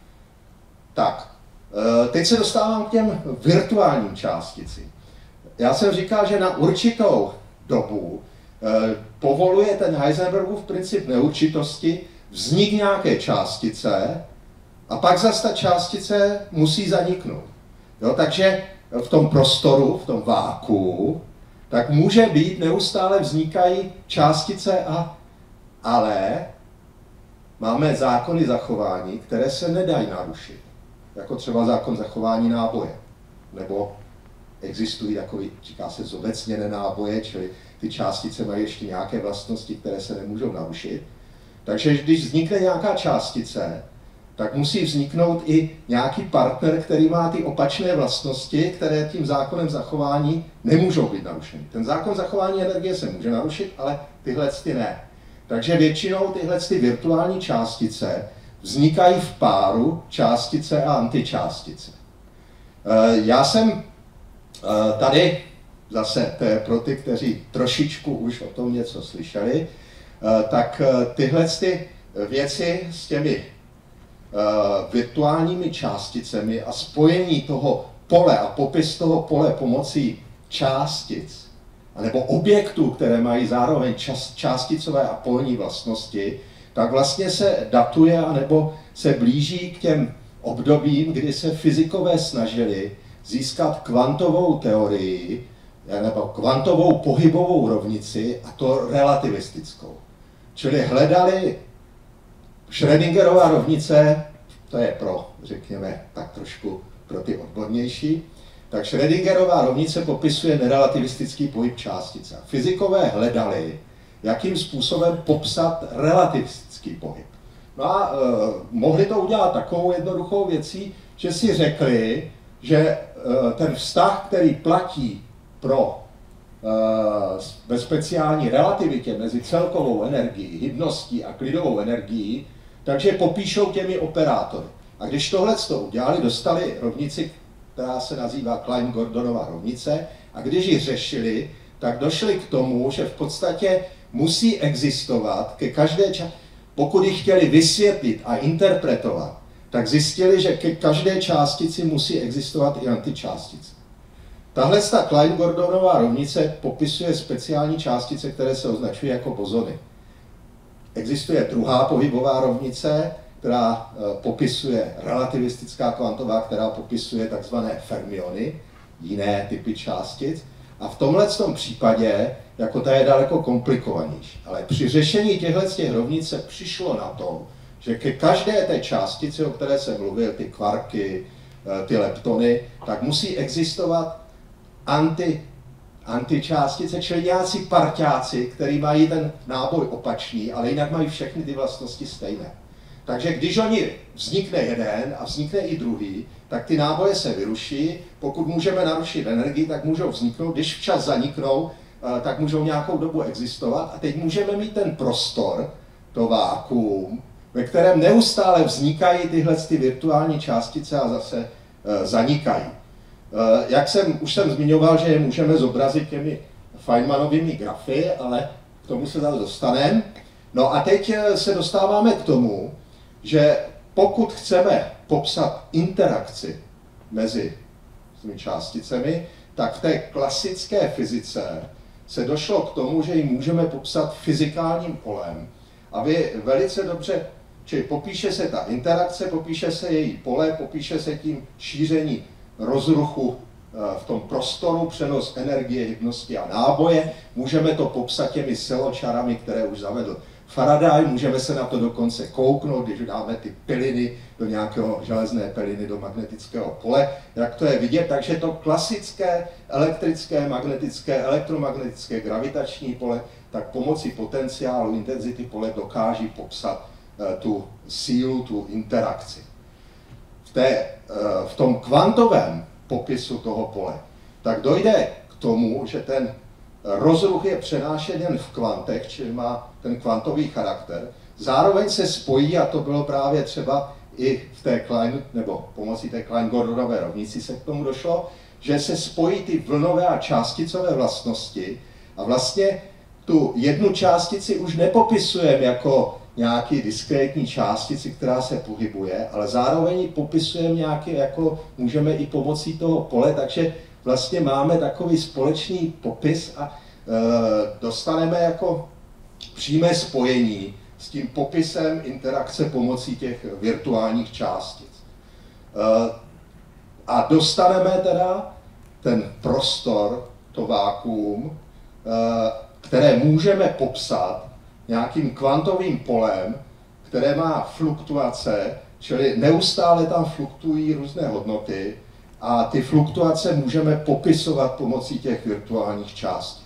Tak, teď se dostávám k těm virtuálním částicím. Já jsem říkal, že na určitou dobu povoluje ten Heisenbergův princip neurčitosti vznik nějaké částice a pak zase ta částice musí zaniknout. Jo, takže v tom prostoru, v tom vákuu, tak může být, neustále vznikají částice ale máme zákony zachování, které se nedají narušit. Jako třeba zákon zachování náboje. Nebo existují takový, říká se zobecněné náboje, čili ty částice mají ještě nějaké vlastnosti, které se nemůžou narušit. Takže když vznikne nějaká částice, tak musí vzniknout i nějaký partner, který má ty opačné vlastnosti, které tím zákonem zachování nemůžou být narušeny. Ten zákon zachování energie se může narušit, ale tyhle ne. Takže většinou tyhle virtuální částice vznikají v páru částice a antičástice. Já jsem tady, zase to je pro ty, kteří trošičku už o tom něco slyšeli, tak tyhle věci s těmi virtuálními částicemi a spojení toho pole a popis toho pole pomocí částic, anebo objektů, které mají zároveň částicové a polní vlastnosti, tak vlastně se datuje, anebo se blíží k těm obdobím, kdy se fyzikové snažili získat kvantovou teorii nebo kvantovou pohybovou rovnici, a to relativistickou. Čili hledali Schrödingerova rovnice, to je pro, řekněme, tak trošku pro ty odbornější, tak Schrödingerova rovnice popisuje nerelativistický pohyb částice. Fyzikové hledali, jakým způsobem popsat relativistický pohyb. No a mohli to udělat takovou jednoduchou věcí, že si řekli, že ten vztah, který platí pro ve speciální relativitě mezi celkovou energií, hybností a klidovou energií, takže popíšou těmi operátory. A když tohle udělali, dostali rovnici, která se nazývá Klein-Gordonova rovnice, a když ji řešili, tak došli k tomu, že v podstatě musí existovat ke každé pokud ji chtěli vysvětlit a interpretovat, tak zjistili, že ke každé částici musí existovat i antičástice. Tahle Klein-Gordonova rovnice popisuje speciální částice, které se označují jako bozony. Existuje druhá pohybová rovnice, která popisuje relativistická kvantová, která popisuje takzvané fermiony, jiné typy částic. A v tomhle případě, jako ta je daleko komplikovanější. Ale při řešení těchto rovnic se přišlo na to, že ke každé té částici, o které jsem mluvil, ty kvarky, ty leptony, tak musí existovat antičástice, čili nějací parťáci, který mají ten náboj opačný, ale jinak mají všechny ty vlastnosti stejné. Takže když vznikne jeden a vznikne i druhý, tak ty náboje se vyruší. Pokud můžeme narušit energii, tak můžou vzniknout. Když včas zaniknou, tak můžou nějakou dobu existovat. A teď můžeme mít ten prostor, to vákuum, ve kterém neustále vznikají tyhle virtuální částice a zase zanikají. Jak už jsem zmiňoval, že je můžeme zobrazit těmi Feynmanovými grafy, ale k tomu se zase dostaneme. No a teď se dostáváme k tomu, že pokud chceme popsat interakci mezi těmi částicemi, tak v té klasické fyzice se došlo k tomu, že ji můžeme popsat fyzikálním polem. A vy velice dobře, čili popíše se ta interakce, popíše se její pole, popíše se tím šíření rozruchu v tom prostoru, přenos energie, hybnosti a náboje. Můžeme to popsat těmi siločarami, které už zavedl Faraday, můžeme se na to dokonce kouknout, když dáme ty piliny do nějakého železné piliny do magnetického pole, jak to je vidět. Takže to klasické elektrické, magnetické, elektromagnetické, gravitační pole, tak pomocí potenciálu, intenzity pole dokáží popsat tu sílu, tu interakci. V tom kvantovém popisu toho pole, tak dojde k tomu, že ten rozruch je přenášen jen v kvantech, čili má ten kvantový charakter. Zároveň se spojí, a to bylo právě třeba i v té nebo pomocí té Klein-Gordonové rovnici se k tomu došlo, že se spojí ty vlnové a částicové vlastnosti a vlastně tu jednu částici už nepopisujeme jako nějaký diskrétní částici, která se pohybuje, ale zároveň ji popisujeme nějaký, jako můžeme i pomocí toho pole, takže vlastně máme takový společný popis a dostaneme jako přímé spojení s tím popisem interakce pomocí těch virtuálních částic. A dostaneme teda ten prostor, to vákuum, které můžeme popsat nějakým kvantovým polem, které má fluktuace, čili neustále tam fluktuují různé hodnoty a ty fluktuace můžeme popisovat pomocí těch virtuálních částic.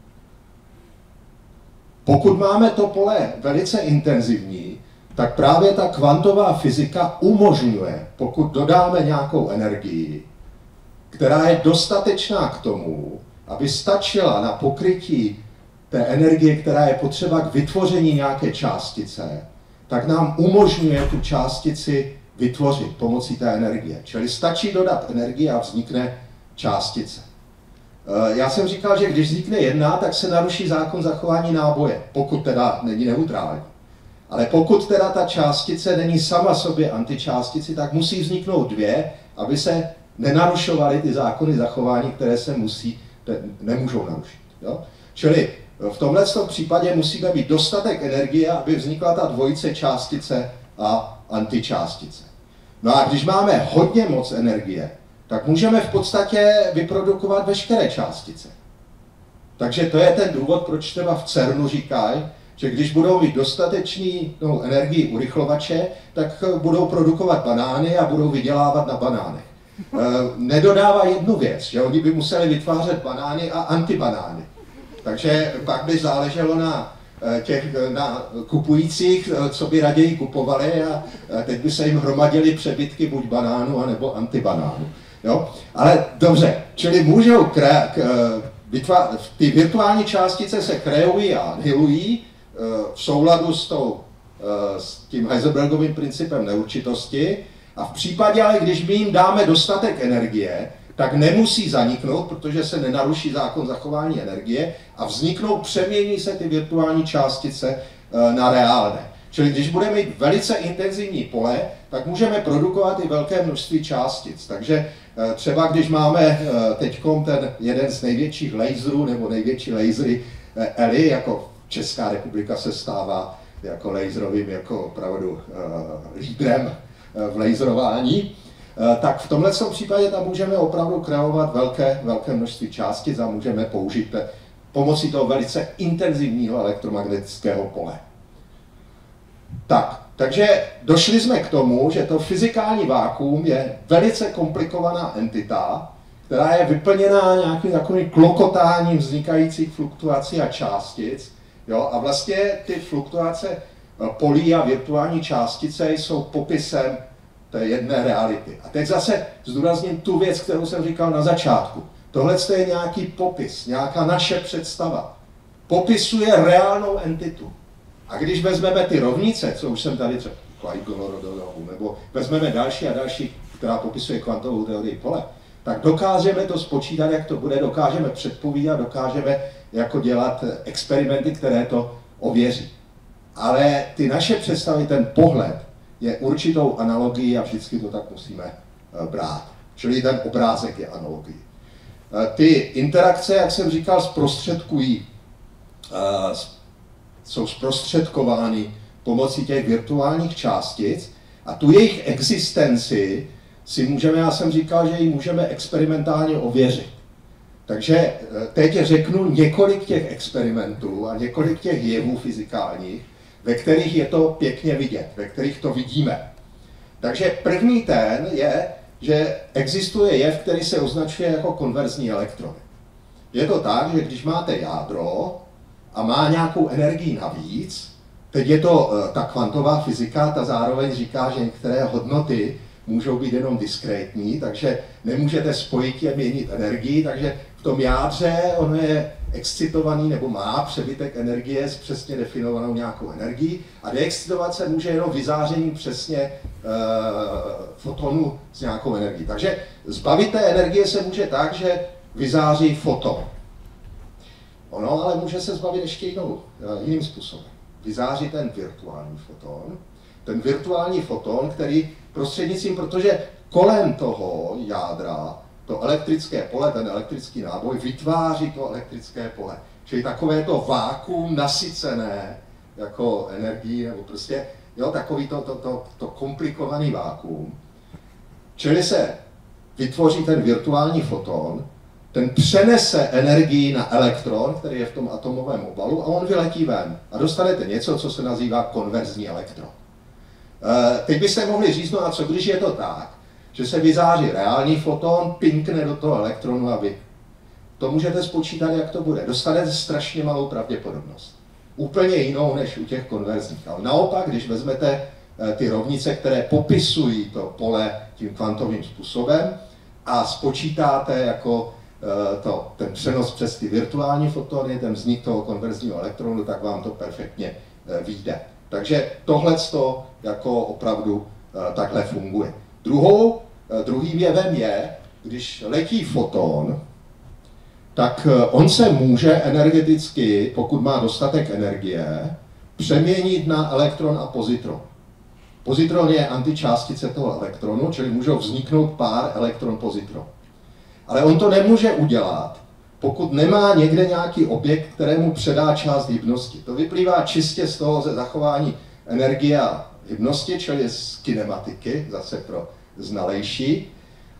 Pokud máme to pole velice intenzivní, tak právě ta kvantová fyzika umožňuje, pokud dodáme nějakou energii, která je dostatečná k tomu, aby stačila na pokrytí té energie, která je potřeba k vytvoření nějaké částice, tak nám umožňuje tu částici vytvořit pomocí té energie. Čili stačí dodat energii a vznikne částice. Já jsem říkal, že když vznikne jedna, tak se naruší zákon zachování náboje, pokud teda není neutrální. Ale pokud teda ta částice není sama sobě antičástici, tak musí vzniknout dvě, aby se nenarušovaly ty zákony zachování, které se nemůžou narušit. Jo? Čili v tomhle případě musí být dostatek energie, aby vznikla ta dvojice částice a antičástice. No a když máme hodně moc energie, tak můžeme v podstatě vyprodukovat veškeré částice. Takže to je ten důvod, proč třeba v CERNu říkají, že když budou mít dostatečnou energii urychlovače, tak budou produkovat banány a budou vydělávat na banánech. Nedodává jednu věc, že oni by museli vytvářet banány a antibanány. Takže pak by záleželo na na kupujících, co by raději kupovali, a teď by se jim hromadily přebytky buď banánu, anebo antibanánu. Jo? Ale dobře, čili můžou ty virtuální částice se kreují a anihilují v souladu s tím Heisenbergovým principem neurčitosti, a v případě, ale když my jim dáme dostatek energie, tak nemusí zaniknout, protože se nenaruší zákon zachování energie, a vzniknou, přemění se ty virtuální částice na reálné. Čili když budeme mít velice intenzivní pole, tak můžeme produkovat i velké množství částic. Takže třeba když máme teďkom ten jeden z největších laserů, nebo největší lasery ELI, jako Česká republika se stává jako laserovým, jako opravdu lídrem v laserování, tak v tomhle případě tam můžeme opravdu kreovat velké množství částic a můžeme použít pomocí toho velice intenzivního elektromagnetického pole. Takže došli jsme k tomu, že to fyzikální vákuum je velice komplikovaná entita, která je vyplněná nějakým takovým klokotáním vznikajících fluktuací a částic. Jo? A vlastně ty fluktuace polí a virtuální částice jsou popisem té jedné reality. A teď zase zdůrazním tu věc, kterou jsem říkal na začátku. Tohle je nějaký popis, nějaká naše představa. Popisuje reálnou entitu. A když vezmeme ty rovnice, co už jsem tady řekl, nebo vezmeme další a další, která popisuje kvantovou teorii pole, tak dokážeme to spočítat, jak to bude, dokážeme předpovídat, dokážeme jako dělat experimenty, které to ověří. Ale ty naše představy, ten pohled, je určitou analogií a vždycky to tak musíme brát. Čili ten obrázek je analogií. Ty interakce, jak jsem říkal, jsou zprostředkovány pomocí těch virtuálních částic, a tu jejich existenci si můžeme, já jsem říkal, že ji můžeme experimentálně ověřit. Takže teď řeknu několik těch experimentů a několik těch jevů fyzikálních, ve kterých je to pěkně vidět, ve kterých to vidíme. Takže první ten je, že existuje jev, který se označuje jako konverzní elektron. Je to tak, že když máte jádro a má nějakou energii navíc, teď je to ta kvantová fyzika, ta zároveň říká, že některé hodnoty můžou být jenom diskrétní, takže nemůžete spojitě měnit energii, takže v tom jádře ono je excitovaný nebo má přebytek energie s přesně definovanou nějakou energií, a deexcitovat se může jenom vyzářením přesně fotonu s nějakou energií. Takže zbavit té energie se může tak, že vyzáří foton. Ono ale může se zbavit ještě jiným způsobem. Vyzáří ten virtuální foton. Ten virtuální foton, který prostřednictvím, protože kolem toho jádra to elektrické pole, ten elektrický náboj vytváří to elektrické pole. Čili takové to vákuum nasycené jako energií, nebo prostě jo, takový to komplikovaný vákuum. Čili se vytvoří ten virtuální foton, ten přenese energii na elektron, který je v tom atomovém obalu, a on vyletí ven. A dostanete něco, co se nazývá konverzní elektron. Teď byste mohli říct, no a co když je to tak, že se vyzáří reálný foton, pinkne do toho elektronu a vy. To můžete spočítat, jak to bude. Dostanete strašně malou pravděpodobnost. Úplně jinou než u těch konverzních. Ale naopak, když vezmete ty rovnice, které popisují to pole tím kvantovým způsobem a spočítáte jako ten přenos přes ty virtuální fotony, ten vznik toho konverzního elektronu, tak vám to perfektně vyjde. Takže tohleto jako opravdu takhle funguje. Druhým jevem je, když letí foton, tak on se může energeticky, pokud má dostatek energie, přeměnit na elektron a pozitron. Pozitron je antičástice toho elektronu, čili můžou vzniknout pár elektron-pozitron. Ale on to nemůže udělat, pokud nemá někde nějaký objekt, kterému předá část hybnosti. To vyplývá čistě z toho ze zachování energie a hybnosti, čili z kinematiky, zase pro znalejší.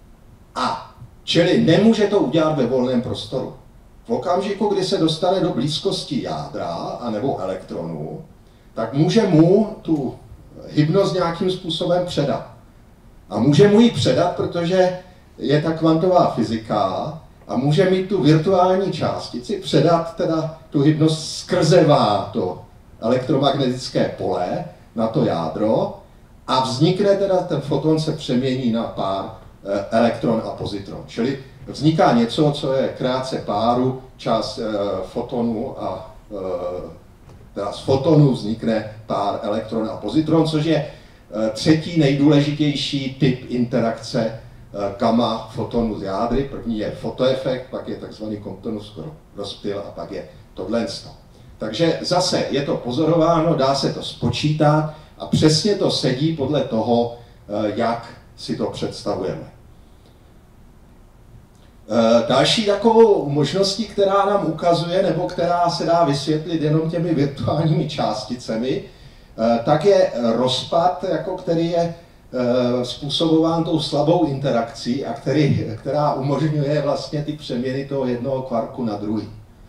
A čili nemůže to udělat ve volném prostoru. V okamžiku, kdy se dostane do blízkosti jádra anebo elektronu, tak může mu tu hybnost nějakým způsobem předat. A může mu ji předat, protože je ta kvantová fyzika a může mít tu virtuální částici předat teda tu hybnost skrze to elektromagnetické pole na to jádro a vznikne teda, ten foton se přemění na pár elektron a pozitron. Čili vzniká něco, co je kreace páru, část fotonu a teda z fotonu vznikne pár elektron a pozitron, což je třetí nejdůležitější typ interakce gamma fotonu z jádry. První je fotoefekt, pak je takzvaný Comptonův rozptyl a pak je tohle. Takže zase je to pozorováno, dá se to spočítat a přesně to sedí podle toho, jak si to představujeme. Další takovou možností, která nám ukazuje, nebo která se dá vysvětlit jenom těmi virtuálními částicemi, tak je rozpad, který je způsobován tou slabou interakcí a která umožňuje vlastně ty přeměny toho jednoho kvarku na druhý.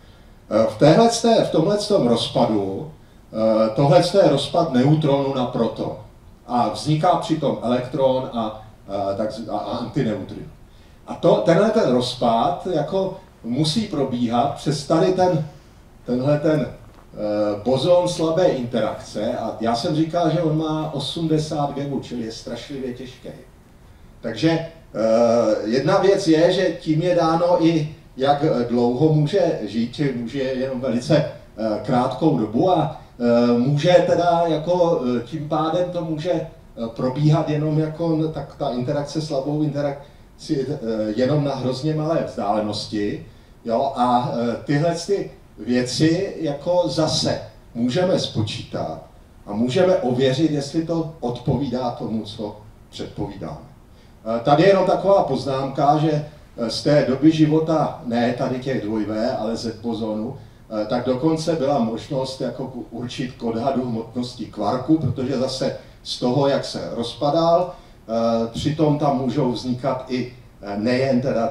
V tomhletom rozpadu, tohle je rozpad neutronu na proton a vzniká přitom elektron a antineutrino. A tenhle rozpad jako musí probíhat přes tady tenhle bozon slabé interakce a já jsem říkal, že on má 80 gevů, čili je strašlivě těžký. Takže jedna věc je, že tím je dáno i jak dlouho může žít, že může jenom velice krátkou dobu a může teda jako tím pádem to může probíhat jenom jako tak ta interakce slabou interakci jenom na hrozně malé vzdálenosti. Jo? A tyhle věci jako zase můžeme spočítat a můžeme ověřit, jestli to odpovídá tomu, co předpovídáme. Tady je jenom taková poznámka, že z té doby života, ne tady těch 2V, ale Z bozonu, tak dokonce byla možnost jako určit k odhadu hmotnosti kvarku, protože zase z toho, jak se rozpadal, přitom tam můžou vznikat i nejen teda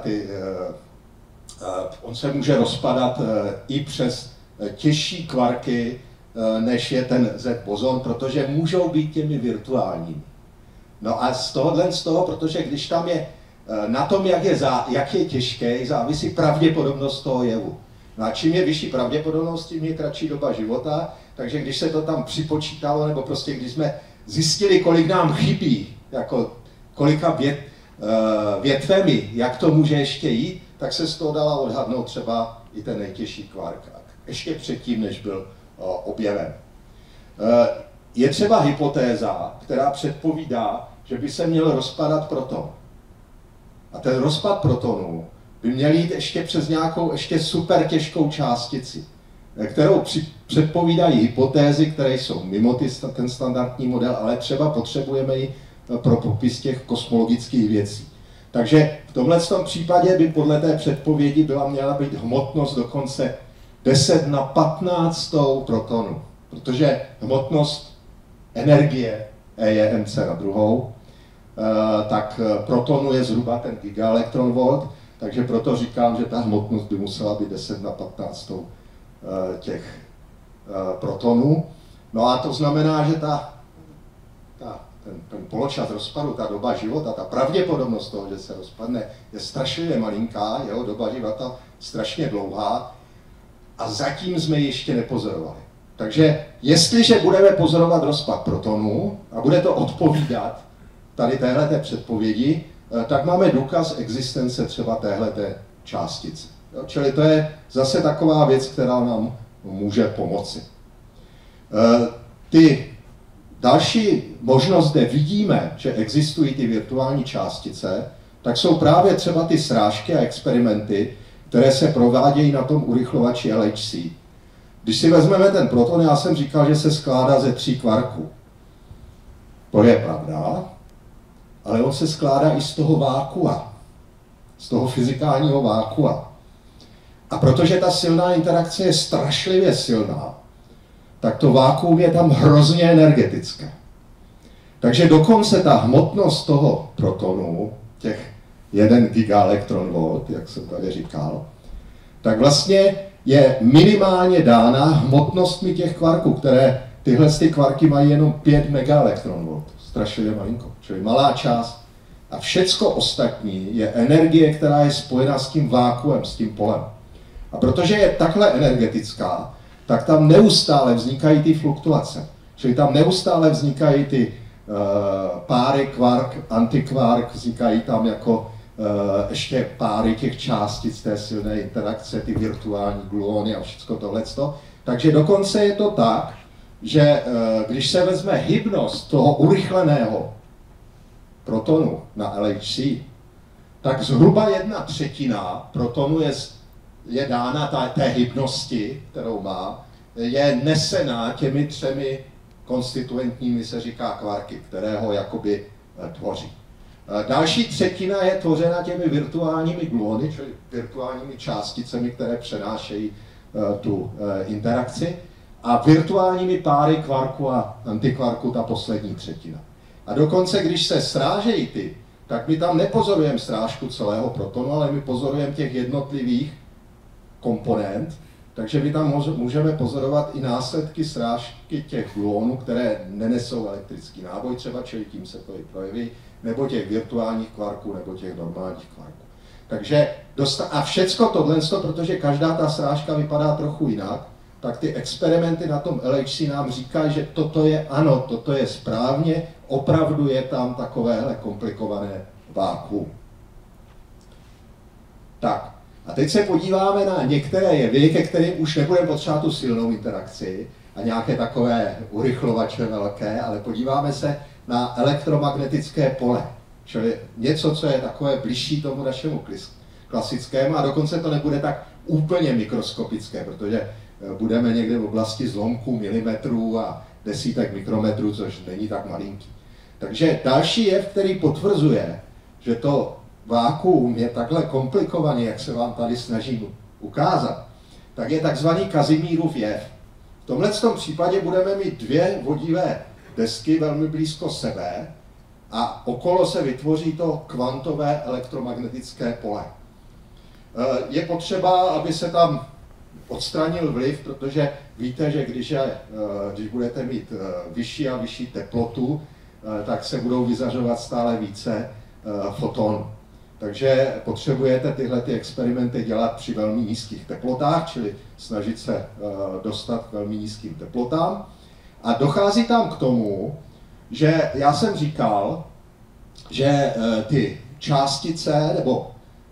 on se může rozpadat i přes těžší kvarky, než je ten Z bozon, protože můžou být těmi virtuálními. No a z toho, protože když tam je na tom, jak je těžký, závisí pravděpodobnost toho jevu. No a čím je vyšší pravděpodobnost, tím je kratší doba života, takže když se to tam připočítalo, nebo prostě když jsme zjistili, kolik nám chybí, jako kolika větvemi, jak to může ještě jít, tak se z toho dala odhadnout třeba i ten nejtěžší kvark, ještě předtím, než byl objeven. Je třeba hypotéza, která předpovídá, že by se měl rozpadat proton. A ten rozpad protonů by měl jít ještě přes nějakou ještě super těžkou částici, kterou předpovídají hypotézy, které jsou mimo ten standardní model, ale třeba potřebujeme ji pro popis těch kosmologických věcí. Takže v tomhle případě by podle té předpovědi měla být hmotnost dokonce 10 na 15 protonu, protože hmotnost energie E je mc na druhou, tak protonu je zhruba ten gigaelektronvolt, takže proto říkám, že ta hmotnost by musela být 10 na 15 těch protonů. No a to znamená, že ten poločas rozpadu, ta doba života, ta pravděpodobnost toho, že se rozpadne, je strašlivě malinká, jeho doba života strašně dlouhá a zatím jsme ji ještě nepozorovali. Takže jestliže budeme pozorovat rozpad protonů a bude to odpovídat tady téhleté předpovědi, tak máme důkaz existence třeba téhleté částice. Jo? Čili to je zase taková věc, která nám může pomoci. Ty další možnost, kde vidíme, že existují ty virtuální částice, tak jsou právě třeba ty srážky a experimenty, které se provádějí na tom urychlovači LHC. Když si vezmeme ten proton, já jsem říkal, že se skládá ze 3 kvarků. To je pravda, ale on se skládá i z toho vákua, z toho fyzikálního vákua. A protože ta silná interakce je strašlivě silná, tak to vákuum je tam hrozně energetické. Takže dokonce ta hmotnost toho protonu, těch 1 gigaelektronvolt, jak jsem tady říkal, tak vlastně je minimálně dána hmotnostmi těch kvarků, které tyhle kvarky mají jenom 5 megaelektronvolt, strašlivě malinko, čili malá část. A všecko ostatní je energie, která je spojena s tím vákuem, s tím polem. A protože je takhle energetická, tak tam neustále vznikají ty fluktuace. Čili tam neustále vznikají ty páry kvark, antikvark, vznikají tam jako ještě páry těch částic té silné interakce, ty virtuální gluony a všechno tohleto. Takže dokonce je to tak, že když se vezme hybnost toho urychleného protonu na LHC, tak zhruba 1/3 protonu je dána té hybnosti, kterou má, je nesená těmi 3 konstituentními, se říká kvarky, které ho jakoby tvoří. Další 1/3 je tvořena těmi virtuálními gluony, čili virtuálními částicemi, které přenášejí tu interakci, a virtuálními páry kvarku a antikvarku ta poslední 1/3. A dokonce, když se srážejí ty, tak my tam nepozorujeme srážku celého protonu, ale my pozorujeme těch jednotlivých komponent, takže my tam můžeme pozorovat i následky srážky těch gluonů, které nenesou elektrický náboj třeba, čili tím se to i projeví, nebo těch virtuálních kvarků, nebo těch normálních kvarků. Takže a všecko tohle, protože každá ta srážka vypadá trochu jinak, tak ty experimenty na tom LHC nám říkají, že toto je ano, toto je správně, opravdu je tam takovéhle komplikované vákuum. Tak, a teď se podíváme na některé jevy, ke kterým už nebudeme potřebovat tu silnou interakci a nějaké takové urychlovače velké, ale podíváme se na elektromagnetické pole, čili něco, co je takové bližší tomu našemu klasickému, a dokonce to nebude tak úplně mikroskopické, protože budeme někde v oblasti zlomků milimetrů a desítek mikrometrů, což není tak malinký. Takže další jev, který potvrzuje, že to vákuum je takhle komplikovaný, jak se vám tady snažím ukázat, tak je takzvaný Kazimírův jev. V tomhle případě budeme mít 2 vodivé desky velmi blízko sebe a okolo se vytvoří to kvantové elektromagnetické pole. Je potřeba, aby se tam odstranil vliv, protože víte, že když budete mít vyšší a vyšší teplotu, tak se budou vyzařovat stále více fotonů. Takže potřebujete tyhle experimenty dělat při velmi nízkých teplotách, čili snažit se dostat k velmi nízkým teplotám. A dochází tam k tomu, že já jsem říkal, že ty částice nebo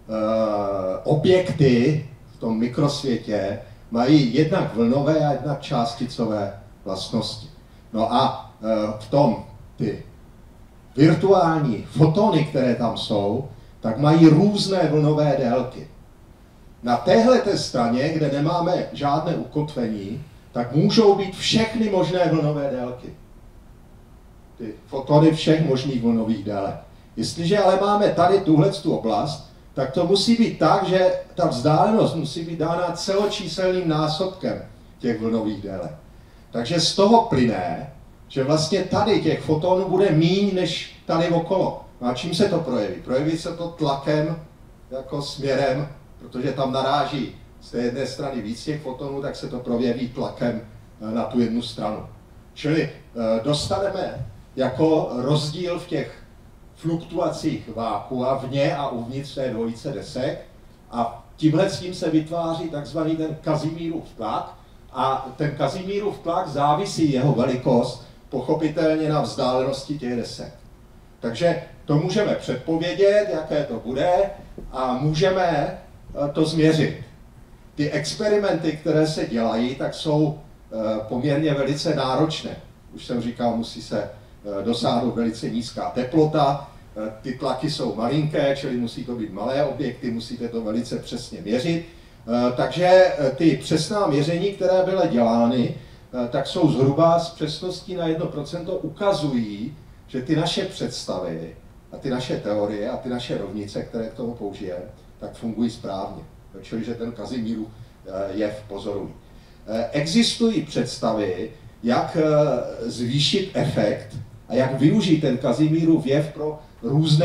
objekty v tom mikrosvětě mají jednak vlnové a jednak částicové vlastnosti. No a v tom ty virtuální fotony, které tam jsou, tak mají různé vlnové délky. Na téhleté straně, kde nemáme žádné ukotvení, tak můžou být všechny možné vlnové délky. Ty fotony všech možných vlnových délek. Jestliže ale máme tady tuhletu oblast, tak to musí být tak, že ta vzdálenost musí být dána celočíselným násobkem těch vlnových délek. Takže z toho plyne, že vlastně tady těch fotonů bude míň než tady okolo. No a čím se to projeví? Projeví se to tlakem jako směrem, protože tam naráží z té jedné strany víc těch fotonů, tak se to projeví tlakem na tu jednu stranu. Čili dostaneme jako rozdíl v těch fluktuacích vákua vně a uvnitř té dvojice desek a tímhle s tím se vytváří takzvaný ten Kazimírův tlak a ten Kazimírův tlak závisí jeho velikost pochopitelně na vzdálenosti těch desek. Takže to můžeme předpovědět, jaké to bude a můžeme to změřit. Ty experimenty, které se dělají, tak jsou poměrně velice náročné. Už jsem říkal, musí se dosáhnout velice nízká teplota, ty tlaky jsou malinké, čili musí to být malé objekty, musíte to velice přesně měřit. Takže ty přesná měření, které byly dělány, tak jsou zhruba s přesností na 1% ukazují, že ty naše představy a ty naše teorie a ty naše rovnice, které k tomu použijeme, tak fungují správně. Čili, že ten Kazimírův jev pozorují. Existují představy, jak zvýšit efekt a jak využít ten Kazimírův jev pro různé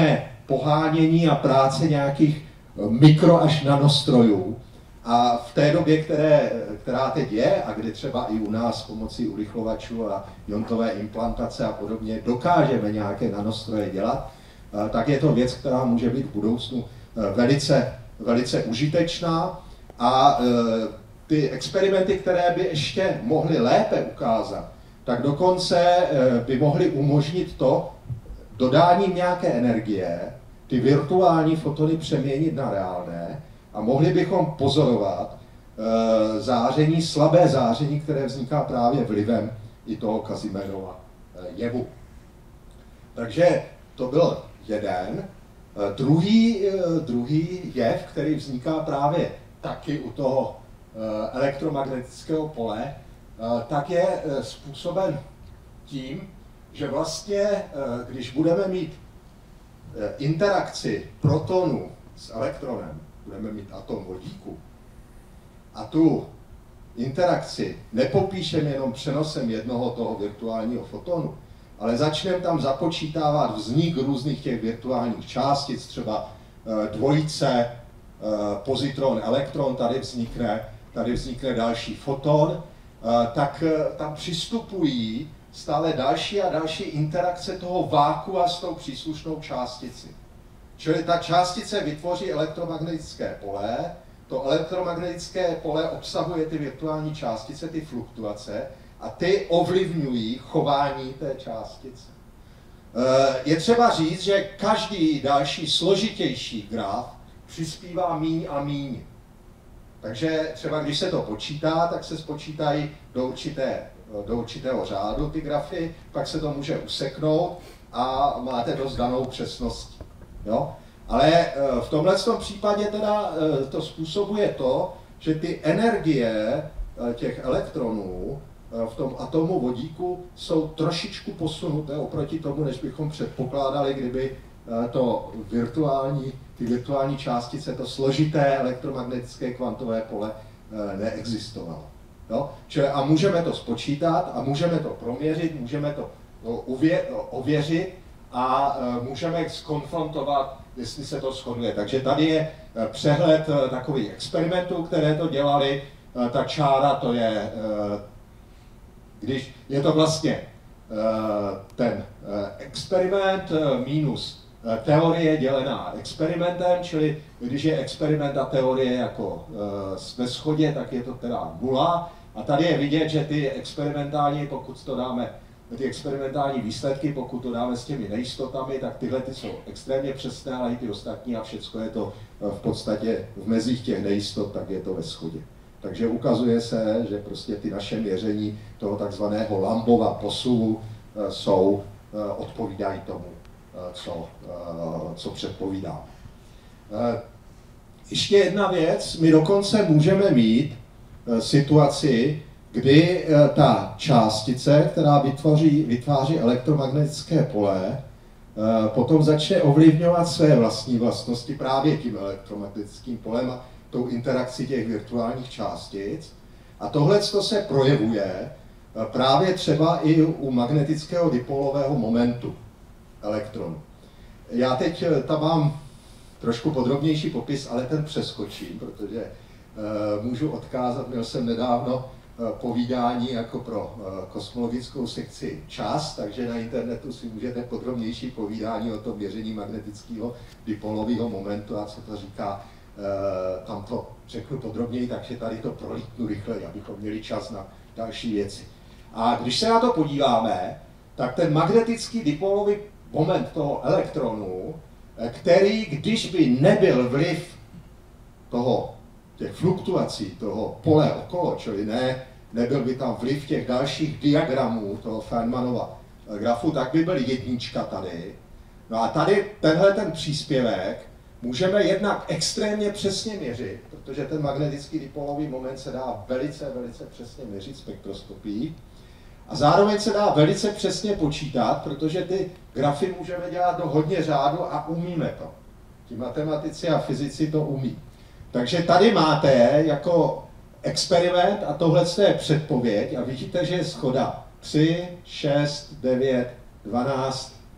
pohánění a práce nějakých mikro až nanostrojů. A v té době, která teď je, a kdy třeba i u nás pomocí urychlovačů a iontové implantace a podobně dokážeme nějaké nanostroje dělat, tak je to věc, která může být v budoucnu velice užitečná. A ty experimenty, které by ještě mohly lépe ukázat, tak dokonce by mohly umožnit to dodáním nějaké energie, ty virtuální fotony přeměnit na reálné a mohli bychom pozorovat záření, slabé záření, které vzniká právě vlivem i toho Kasimirova jevu. Takže to byl jeden. Druhý jev, který vzniká právě taky u toho elektromagnetického pole, tak je způsoben tím, že vlastně, když budeme mít interakci protonu s elektronem, budeme mít atom vodíku, a tu interakci nepopíšeme jenom přenosem jednoho toho virtuálního fotonu, ale začneme tam započítávat vznik různých těch virtuálních částic, třeba dvojice pozitron, elektron, tady vznikne další foton, tak tam přistupují stále další a další interakce toho vákua s tou příslušnou částici. Čili ta částice vytvoří elektromagnetické pole, to elektromagnetické pole obsahuje ty virtuální částice, ty fluktuace, a ty ovlivňují chování té částice. Je třeba říct, že každý další složitější graf přispívá míň a míň. Takže třeba když se to počítá, tak se spočítají do určitého řádu ty grafy, pak se to může useknout a máte dost danou přesností. Jo? Ale v tomhle případě teda to způsobuje to, že ty energie těch elektronů v tom atomu vodíku jsou trošičku posunuté oproti tomu, než bychom předpokládali, kdyby ty virtuální částice, to složité elektromagnetické kvantové pole neexistovalo. Jo? A můžeme to spočítat a můžeme to proměřit, můžeme to ověřit a můžeme zkonfrontovat, jestli se to shoduje. Takže tady je přehled takových experimentů, které to dělali. Ta čára, to je, když je to vlastně ten experiment minus teorie dělená experimentem, čili když je experiment a teorie jako ve shodě, tak je to teda nula. A tady je vidět, že ty experimentální, ty experimentální výsledky, pokud to dáme s těmi nejistotami, tak tyhle ty jsou extrémně přesné, ale i ty ostatní a všechno je to v podstatě v mezích těch nejistot, tak je to ve shodě. Takže ukazuje se, že prostě ty naše měření toho takzvaného Lambova posunu odpovídají tomu, co předpovídám. Ještě jedna věc, my dokonce můžeme mít situaci, kdy ta částice, která vytváří elektromagnetické pole, potom začne ovlivňovat své vlastní vlastnosti právě tím elektromagnetickým polem a tou interakcí těch virtuálních částic. A tohle se projevuje právě třeba i u magnetického dipolového momentu elektronu. Já teď tam mám trošku podrobnější popis, ale ten přeskočím, protože můžu odkázat, měl jsem nedávno povídání jako pro kosmologickou sekci Čas, takže na internetu si můžete podrobnější povídání o tom měření magnetického dipolového momentu a co to říká. Tam to řeknu podrobněji, takže tady to prolítnu rychleji, abychom měli čas na další věci. A když se na to podíváme, tak ten magnetický dipolový moment toho elektronu, který, když by nebyl vliv těch fluktuací, toho pole okolo, čili nebyl by tam vliv těch dalších diagramů toho Feynmanova grafu, tak by byl jednička tady. No a tady ten příspěvek můžeme jednak extrémně přesně měřit, protože ten magnetický dipolový moment se dá velice přesně měřit spektroskopií. A zároveň se dá velice přesně počítat, protože ty grafy můžeme dělat do hodně řádu a umíme to. Ti matematici a fyzici to umí. Takže tady máte jako experiment a tohle je předpověď a vidíte, že je shoda 3, 6, 9, 12,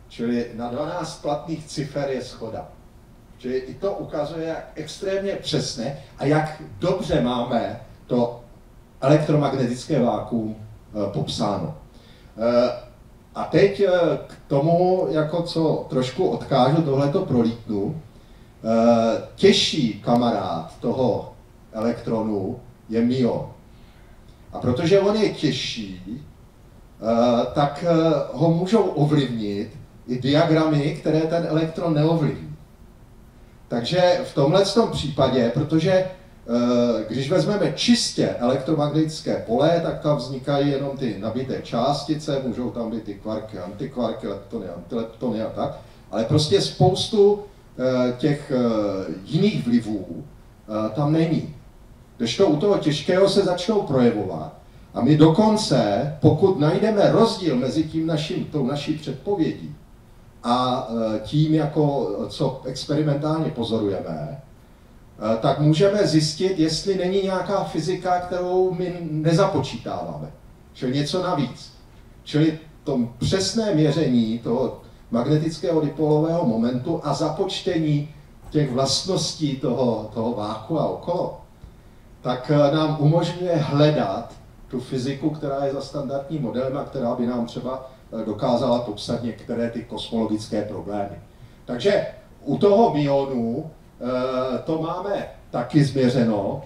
Čili na 12 platných cifer je shoda. Čili i to ukazuje, jak extrémně přesně a jak dobře máme to elektromagnetické vákuum popsáno. A teď k tomu, jako co trošku odkážu, tohleto prolítnu. Těžší kamarád toho elektronu je myon. A protože on je těžší, tak ho můžou ovlivnit i diagramy, které ten elektron neovlivní. Takže v tomhle případě, protože když vezmeme čistě elektromagnetické pole, tak tam vznikají jenom ty nabité částice, můžou tam být ty kvarky, antikvarky, leptony, antileptony a tak, ale prostě spoustu těch jiných vlivů tam není. Kdežto u toho těžkého se začnou projevovat a my dokonce, pokud najdeme rozdíl mezi tou naší předpovědí a tím, jako, co experimentálně pozorujeme, tak můžeme zjistit, jestli není nějaká fyzika, kterou my nezapočítáváme. Čili něco navíc. Čili to přesné měření toho magnetického dipolového momentu a započtení těch vlastností toho vákua okolo, tak nám umožňuje hledat tu fyziku, která je za standardním modelem a která by nám třeba dokázala popsat některé ty kosmologické problémy. Takže u toho myonu to máme taky změřeno.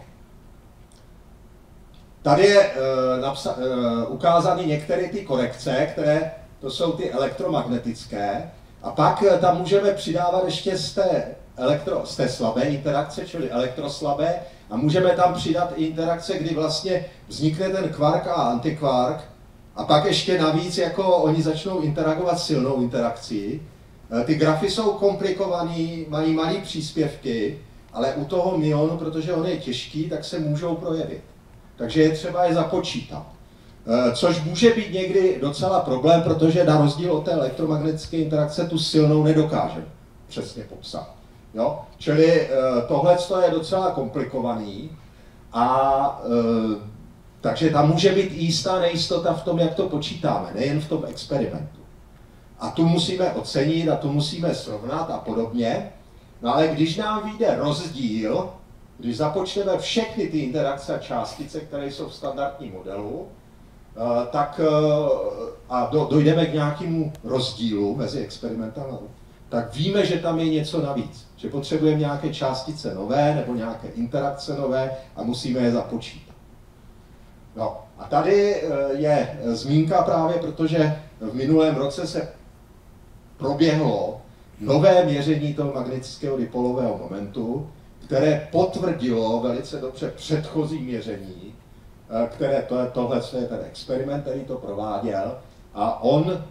Tady je ukázány některé ty korekce, které to jsou ty elektromagnetické. A pak tam můžeme přidávat ještě z té slabé interakce, čili elektroslabé, a můžeme tam přidat i interakce, kdy vlastně vznikne ten kvark a antikvark, a pak ještě navíc, jako oni začnou interagovat silnou interakcí. Ty grafy jsou komplikovaný, mají malé příspěvky, ale u toho myonu, protože on je těžký, tak se můžou projevit. Takže je třeba je započítat. Což může být někdy docela problém, protože na rozdíl od té elektromagnetické interakce tu silnou nedokážeme přesně popsat. Jo? Čili tohle je docela komplikovaný a takže tam může být jistá nejistota v tom, jak to počítáme, nejen v tom experimentu. A tu musíme ocenit a tu musíme srovnat a podobně. No ale když nám vyjde rozdíl, když započteme všechny ty interakce a částice, které jsou v standardním modelu, tak a dojdeme k nějakému rozdílu mezi experimentem, tak víme, že tam je něco navíc. Že potřebujeme nějaké částice nové nebo nějaké interakce nové a musíme je započítat. No a tady je zmínka právě, protože v minulém roce se proběhlo nové měření toho magnetického dipolového momentu, které potvrdilo velice dobře předchozí měření, které tohle je ten experiment, který to prováděl, a on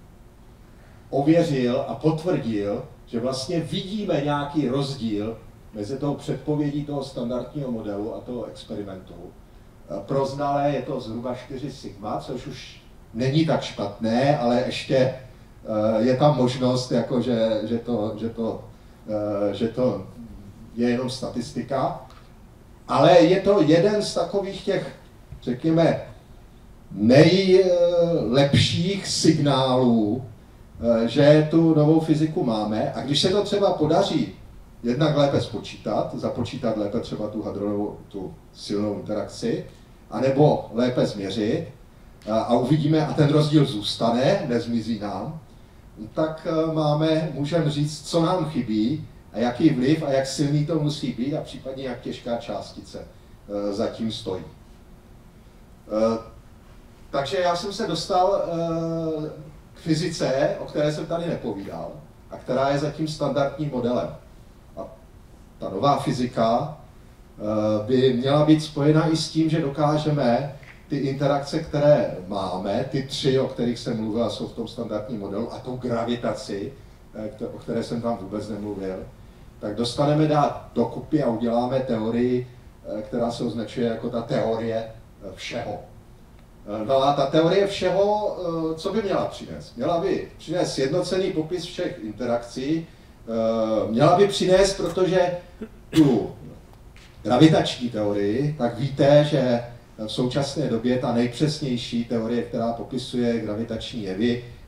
ověřil a potvrdil, že vlastně vidíme nějaký rozdíl mezi tou předpovědí toho standardního modelu a toho experimentu. Pro znalé je to zhruba 4 sigma, což už není tak špatné, ale ještě je tam možnost, jako že to je jenom statistika. Ale je to jeden z takových těch, řekněme, nejlepších signálů, že tu novou fyziku máme. A když se to třeba podaří jednak lépe spočítat, započítat lépe třeba tu hadronovou, tu silnou interakci, anebo lépe změřit a uvidíme, a ten rozdíl zůstane, nezmizí nám, tak můžeme říct, co nám chybí a jaký vliv a jak silný to musí být a případně jak těžká částice zatím stojí. Takže já jsem se dostal k fyzice, o které jsem tady nepovídal a která je zatím standardním modelem. A ta nová fyzika by měla být spojena i s tím, že dokážeme ty interakce, které máme, ty 3, o kterých jsem mluvil, jsou v tom standardním modelu, a tu gravitaci, o které jsem tam vůbec nemluvil, tak dostaneme dát dokupy a uděláme teorii, která se označuje jako ta teorie všeho. No a ta teorie všeho, co by měla přinést? Měla by přinést sjednocený popis všech interakcí, měla by přinést, protože tu gravitační teorii, tak víte, že v současné době ta nejpřesnější teorie, která popisuje gravitační jevy,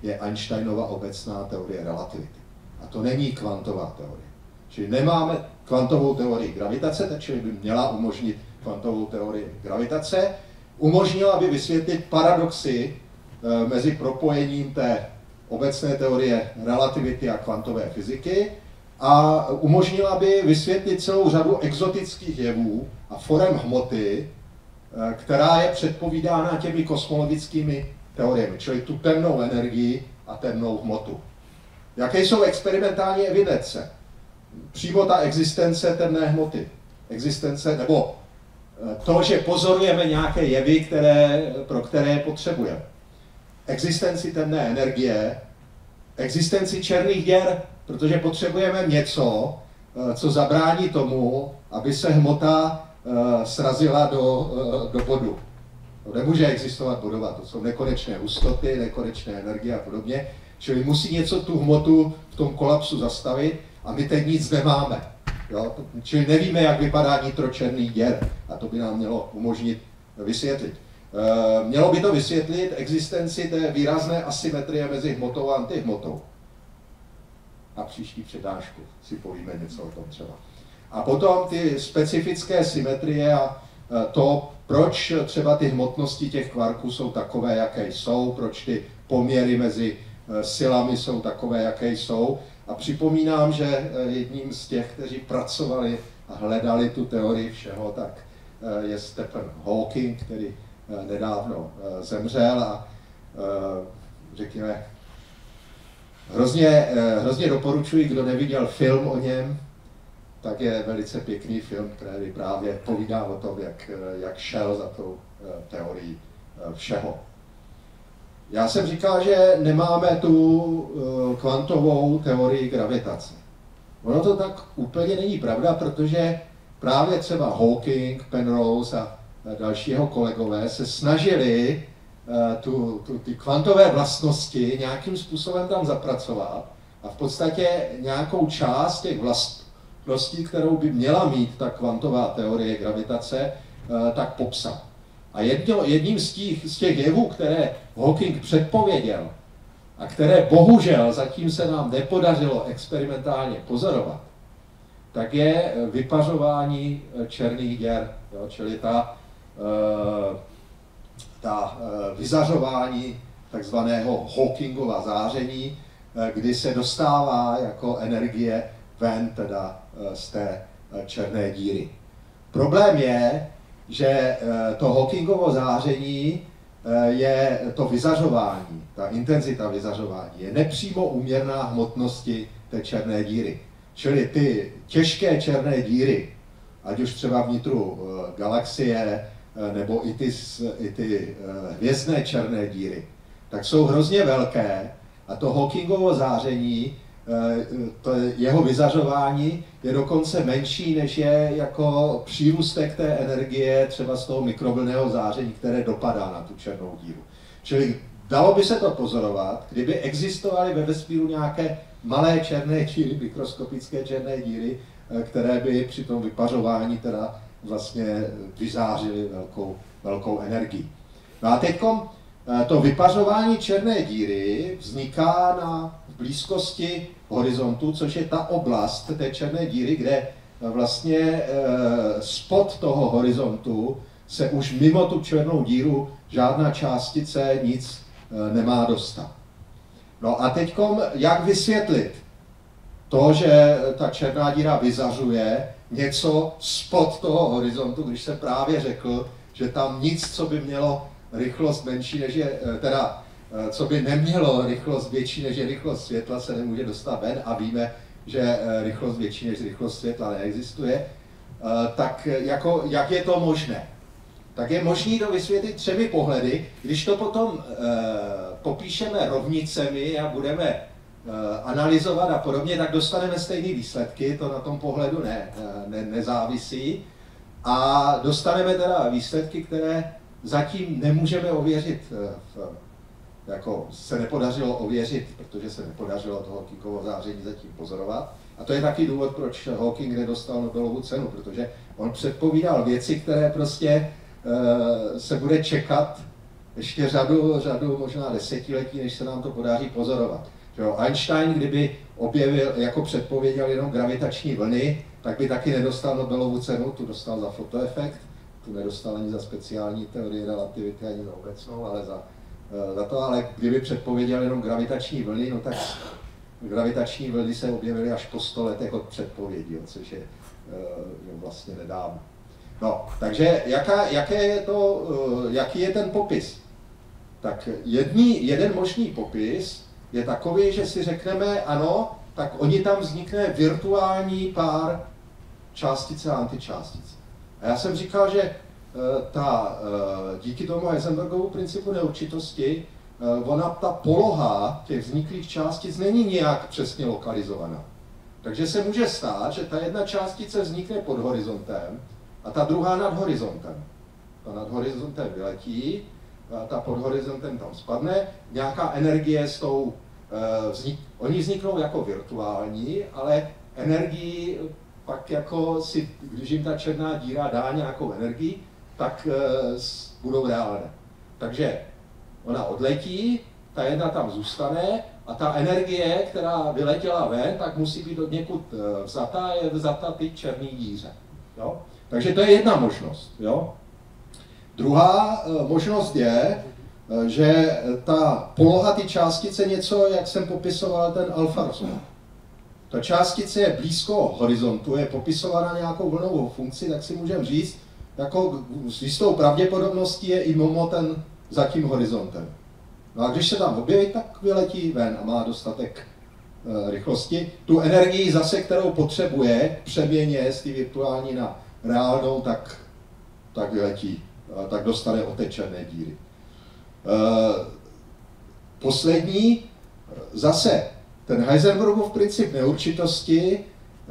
je Einsteinova obecná teorie relativity. A to není kvantová teorie. Čili nemáme kvantovou teorii gravitace, takže by měla umožnit kvantovou teorii gravitace, umožnila by vysvětlit paradoxy mezi propojením té obecné teorie relativity a kvantové fyziky a umožnila by vysvětlit celou řadu exotických jevů a forem hmoty, která je předpovídána těmi kosmologickými teoriemi, čili tu temnou energii a temnou hmotu. Jaké jsou experimentální evidence? Přímo ta existence temné hmoty. Existence, nebo to, že pozorujeme nějaké jevy, pro které potřebujeme. Existenci temné energie, existenci černých děr, protože potřebujeme něco, co zabrání tomu, aby se hmota srazila do bodu. To nemůže existovat bodova, to jsou nekonečné hustoty, nekonečné energie a podobně, čili musí něco tu hmotu v tom kolapsu zastavit a my teď nic nemáme. Jo? Čili nevíme, jak vypadá nitro černých děr a to by nám mělo umožnit vysvětlit. Mělo by to vysvětlit existenci té výrazné asymetrie mezi hmotou a antihmotou. A příští přednášku si povíme něco o tom třeba. A potom ty specifické symetrie a to, proč třeba ty hmotnosti těch kvarků jsou takové, jaké jsou, proč ty poměry mezi silami jsou takové, jaké jsou. A připomínám, že jedním z těch, kteří pracovali a hledali tu teorii všeho, tak je Stephen Hawking, který nedávno zemřel a řekněme, hrozně doporučuji, kdo neviděl film o něm, tak je velice pěkný film, který právě povídá o tom, jak šel za tou teorií všeho. Já jsem říkal, že nemáme tu kvantovou teorii gravitace. Ono to tak úplně není pravda, protože právě třeba Hawking, Penrose a další jeho kolegové se snažili ty kvantové vlastnosti nějakým způsobem tam zapracovat a v podstatě nějakou část těch vlastností, kterou by měla mít ta kvantová teorie gravitace, tak popsat. A jedním z těch jevů, které Hawking předpověděl a které bohužel zatím se nám nepodařilo experimentálně pozorovat, tak je vypařování černých děr, jo, čili ta vyzařování takzvaného Hawkingova záření, kdy se dostává jako energie ven teda z té černé díry. Problém je, že to Hawkingovo záření je to vyzařování, ta intenzita vyzařování je nepřímo úměrná hmotnosti té černé díry. Čili ty těžké černé díry, ať už třeba vnitru galaxie, nebo i ty hvězdné černé díry, tak jsou hrozně velké a to Hawkingovo záření, jeho vyzařování je dokonce menší, než je jako přírůstek té energie třeba z toho mikrovlnného záření, které dopadá na tu černou díru. Čili dalo by se to pozorovat, kdyby existovaly ve vesmíru nějaké malé černé díry, mikroskopické černé díry, které by při tom vypařování teda vlastně vyzářily velkou energii. No a teď to vypařování černé díry vzniká v blízkosti horizontu, což je ta oblast té černé díry, kde vlastně spod toho horizontu se už mimo tu černou díru žádná částice nic nemá dostat. No a teď jak vysvětlit to, že ta černá díra vyzařuje něco spod toho horizontu, když se právě řekl, že tam nic, co by mělo rychlost menší než je, teda co by nemělo rychlost větší než je rychlost světla, se nemůže dostat ven a víme, že rychlost větší než rychlost světla neexistuje, tak jak je to možné? Tak je možné to vysvětlit třemi pohledy, když to potom popíšeme rovnicemi a budeme analyzovat a podobně, tak dostaneme stejné výsledky, to na tom pohledu nezávisí. A dostaneme teda výsledky, které zatím nemůžeme ověřit, jako se nepodařilo ověřit, protože se nepodařilo toho Hawkingovo záření zatím pozorovat. A to je taky důvod, proč Hawking nedostal Nobelovu cenu, protože on předpovídal věci, které prostě se bude čekat ještě řadu možná desetiletí, než se nám to podaří pozorovat. Jo, Einstein, kdyby objevil, jako předpověděl jenom gravitační vlny, tak by taky nedostal Nobelovu cenu, tu dostal za fotoefekt, tu nedostal ani za speciální teorii relativity, ani za obecnou, ale za to, ale kdyby předpověděl jenom gravitační vlny, no tak gravitační vlny se objevily až po 100 letech od předpovědi, což je vlastně nedávno. No, takže jaký je ten popis? Tak jeden možný popis je takový, že si řekneme, ano, tak oni tam vznikne virtuální pár částice a antičástice. A já jsem říkal, že díky tomu Heisenbergovu principu neurčitosti, ta poloha těch vzniklých částic není nějak přesně lokalizovaná. Takže se může stát, že ta jedna částice vznikne pod horizontem a ta druhá nad horizontem. Ta nad horizontem vyletí, ta pod horizontem tam spadne, nějaká energie s tou oni vzniknou jako virtuální, ale energii pak jako si, když jim ta černá díra dá nějakou energii, tak budou reálné. Takže ona odletí, ta jedna tam zůstane a ta energie, která vyletěla ven, tak musí být od někud vzatá, je vzata ty černé díře. Jo? Takže to je jedna možnost. Jo? Druhá možnost je, že ta poloha ty částice něco, jak jsem popisoval ten alfa rozpad. Ta částice je blízko horizontu, je popisovaná nějakou vlnovou funkci, tak si můžeme říct, jako s jistou pravděpodobností je i mimo ten za tím horizontem. No a když se tam objeví, tak vyletí ven a má dostatek rychlosti. Tu energii zase, kterou potřebuje k přeměně z té virtuální na reálnou, tak vyletí, tak dostane od té černé díry. Poslední, zase ten Heisenbergův princip neurčitosti,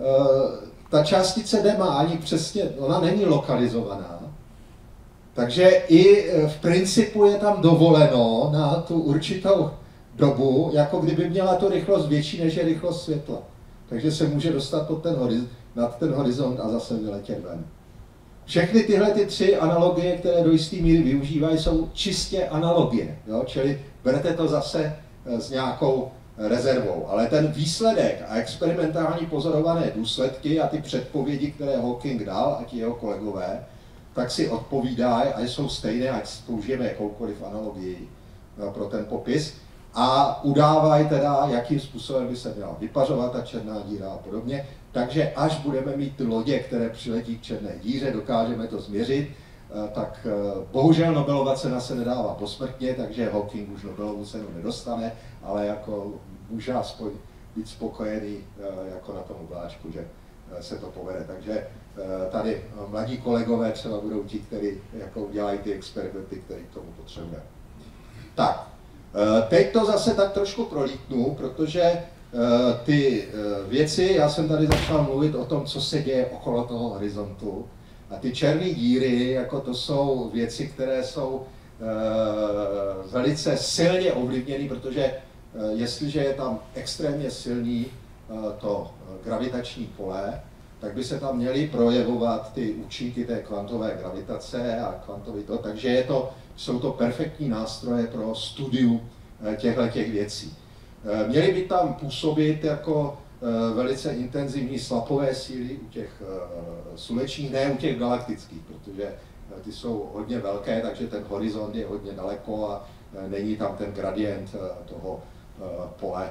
ta částice nemá ani přesně, ona není lokalizovaná. Takže i v principu je tam dovoleno na tu určitou dobu, jako kdyby měla tu rychlost větší než je rychlost světla. Takže se může dostat nad ten horizont a zase vyletět ven. Všechny tyhle tři analogie, které do jisté míry využívají, jsou čistě analogie. Jo? Čili berete to zase s nějakou rezervou. Ale ten výsledek a experimentální pozorované důsledky a ty předpovědi, které Hawking dal a ti jeho kolegové, tak si odpovídají a jsou stejné, ať použijeme jakoukoliv analogii pro ten popis. A udávají teda, jakým způsobem by se měla vypařovat ta černá díra a podobně. Takže až budeme mít ty lodě, které přiletí k černé díře, dokážeme to změřit, tak bohužel Nobelova cena se nedává posmrtně, takže Hawking už Nobelovu cenu nedostane, ale jako může aspoň být spokojený jako na tom obláčku, že se to povede. Takže tady mladí kolegové třeba budou ti, kteří jako udělají ty experimenty, které k tomu potřebujeme. Tak, teď to zase tak trošku prolítnu, protože ty věci, já jsem tady začal mluvit o tom, co se děje okolo toho horizontu. A ty černé díry, jako to jsou věci, které jsou velice silně ovlivněny, protože jestliže je tam extrémně silný to gravitační pole, tak by se tam měly projevovat ty účinky té kvantové gravitace a kvantový to, takže jsou to perfektní nástroje pro studium těchto věcí. Měly by tam působit jako velice intenzivní slapové síly u těch slunečních, ne u těch galaktických, protože ty jsou hodně velké, takže ten horizont je hodně daleko a není tam ten gradient toho pole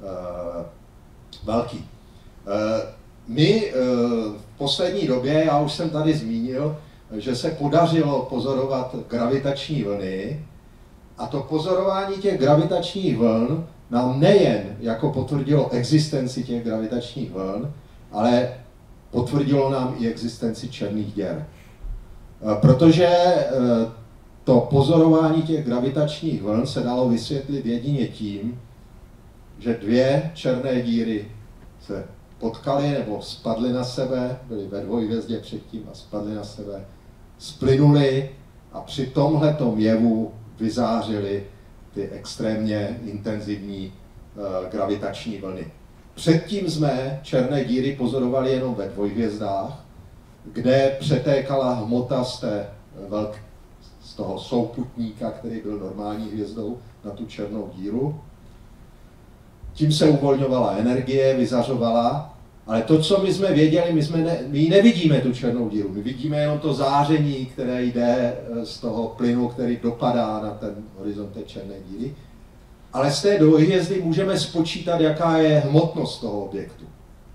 velký. My v poslední době, já už jsem tady zmínil, že se podařilo pozorovat gravitační vlny a to pozorování těch gravitačních vln nám nejen jako potvrdilo existenci těch gravitačních vln, ale potvrdilo nám i existenci černých děr. Protože to pozorování těch gravitačních vln se dalo vysvětlit jedině tím, že dvě černé díry se potkaly nebo spadly na sebe, byly ve dvojhvězdě předtím a spadly na sebe, splynuly a při tomhletom jevu vyzářily ty extrémně intenzivní gravitační vlny. Předtím jsme černé díry pozorovali jenom ve dvojhvězdách, kde přetékala hmota z z toho souputníka, který byl normální hvězdou, na tu černou díru. Tím se uvolňovala energie, vyzařovala, ale to, co my jsme věděli, my ji nevidíme, tu černou díru, my vidíme jenom to záření, které jde z toho plynu, který dopadá na ten horizont té černé díry. Ale z té dvojhvězdy můžeme spočítat, jaká je hmotnost toho objektu.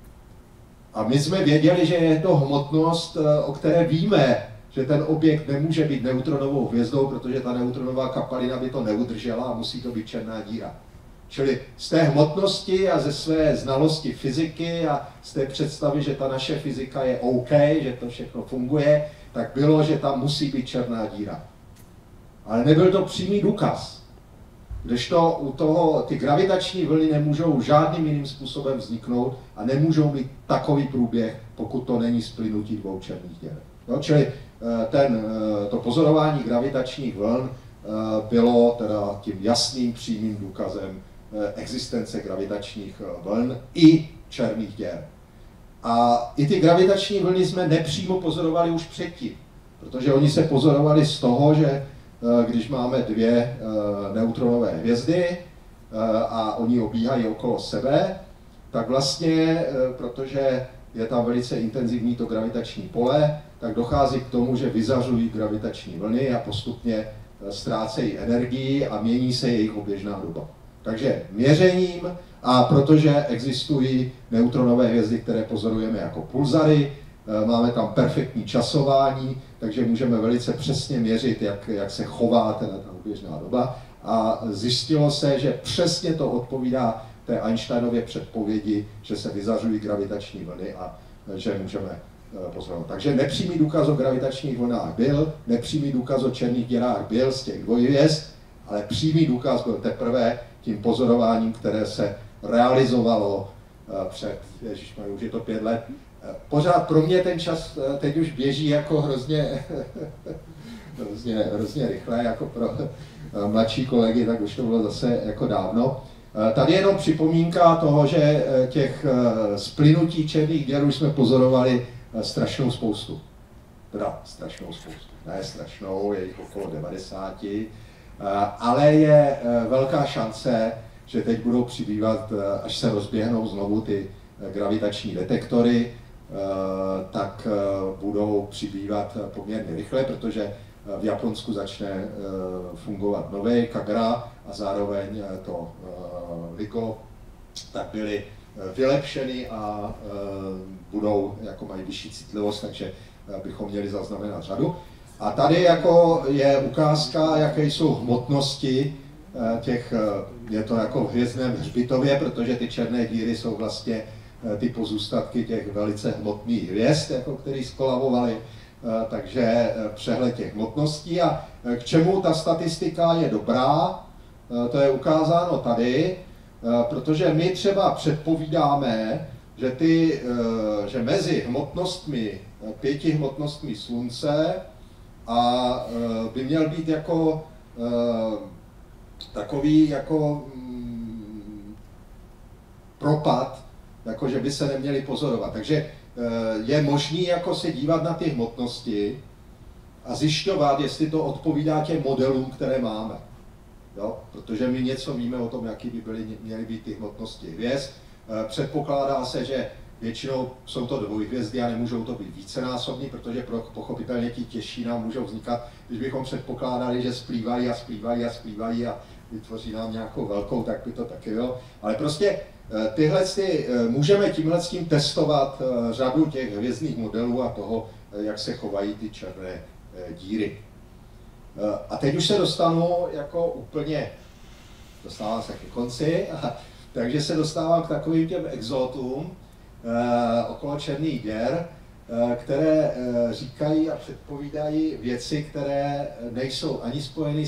A my jsme věděli, že je to hmotnost, o které víme, že ten objekt nemůže být neutronovou hvězdou, protože ta neutronová kapalina by to neudržela a musí to být černá díra. Čili z té hmotnosti a ze své znalosti fyziky a z té představy, že ta naše fyzika je OK, že to všechno funguje, tak bylo, že tam musí být černá díra. Ale nebyl to přímý důkaz. Kdežto u toho ty gravitační vlny nemůžou žádným jiným způsobem vzniknout a nemůžou mít takový průběh, pokud to není splynutí dvou černých děr. No, čili to pozorování gravitačních vln bylo teda tím jasným přímým důkazem existence gravitačních vln i černých děr. A i ty gravitační vlny jsme nepřímo pozorovali už předtím, protože oni se pozorovali z toho, že když máme dvě neutronové hvězdy a oni obíhají okolo sebe, tak vlastně, protože je tam velice intenzivní to gravitační pole, tak dochází k tomu, že vyzařují gravitační vlny a postupně ztrácejí energii a mění se jejich oběžná doba. Takže měřením, a protože existují neutronové hvězdy, které pozorujeme jako pulzary, máme tam perfektní časování, takže můžeme velice přesně měřit, jak se chová ta oběžná doba. A zjistilo se, že přesně to odpovídá té Einsteinově předpovědi, že se vyzařují gravitační vlny a že můžeme pozorovat. Takže nepřímý důkaz o gravitačních vlnách byl, nepřímý důkaz o černých děrách byl z těch dvojhvězd, ale přímý důkaz byl teprve tím pozorováním, které se realizovalo před, ježišmarja, už je to 5 let. Pořád pro mě ten čas teď už běží jako hrozně rychle, jako pro mladší kolegy, tak už to bylo zase jako dávno. Tady jenom připomínka toho, že těch splynutí černých děr už jsme pozorovali strašnou spoustu. Teda strašnou spoustu, ne strašnou, je jich okolo 90, ale je velká šance, že teď budou přibývat, až se rozběhnou znovu ty gravitační detektory, tak budou přibývat poměrně rychle, protože v Japonsku začne fungovat nový Kagra a zároveň to LIGO, tak byly vylepšeny a budou, jako mají vyšší citlivost, takže bychom měli zaznamenat řadu. A tady jako je ukázka, jaké jsou hmotnosti těch, je to jako v hvězdném hřbitově, protože ty černé díry jsou vlastně ty pozůstatky těch velice hmotných hvězd, jako které skolavovaly, takže přehled těch hmotností. A k čemu ta statistika je dobrá, to je ukázáno tady, protože my třeba předpovídáme, že mezi hmotnostmi, 5 hmotnostmi Slunce a by měl být jako takový jako propad, jako že by se neměli pozorovat. Takže je možné jako se dívat na ty hmotnosti a zjišťovat, jestli to odpovídá těm modelům, které máme. Jo? Protože my něco víme o tom, jaký by měly být ty hmotnosti hvězd. Předpokládá se, že většinou jsou to dvojhvězdy a nemůžou to být vícenásobní, protože pochopitelně ti těžší nám můžou vznikat, když bychom předpokládali, že splývají a splývají a splývají a vytvoří nám nějakou velkou, tak by to taky bylo. Ale prostě můžeme tímhletím testovat řadu těch hvězdných modelů a toho, jak se chovají ty černé díry. A teď už se dostanu jako úplně, dostávám se ke konci, takže se dostávám k takovým těm exotům okolo černých děr, které říkají a předpovídají věci, které nejsou ani spojeny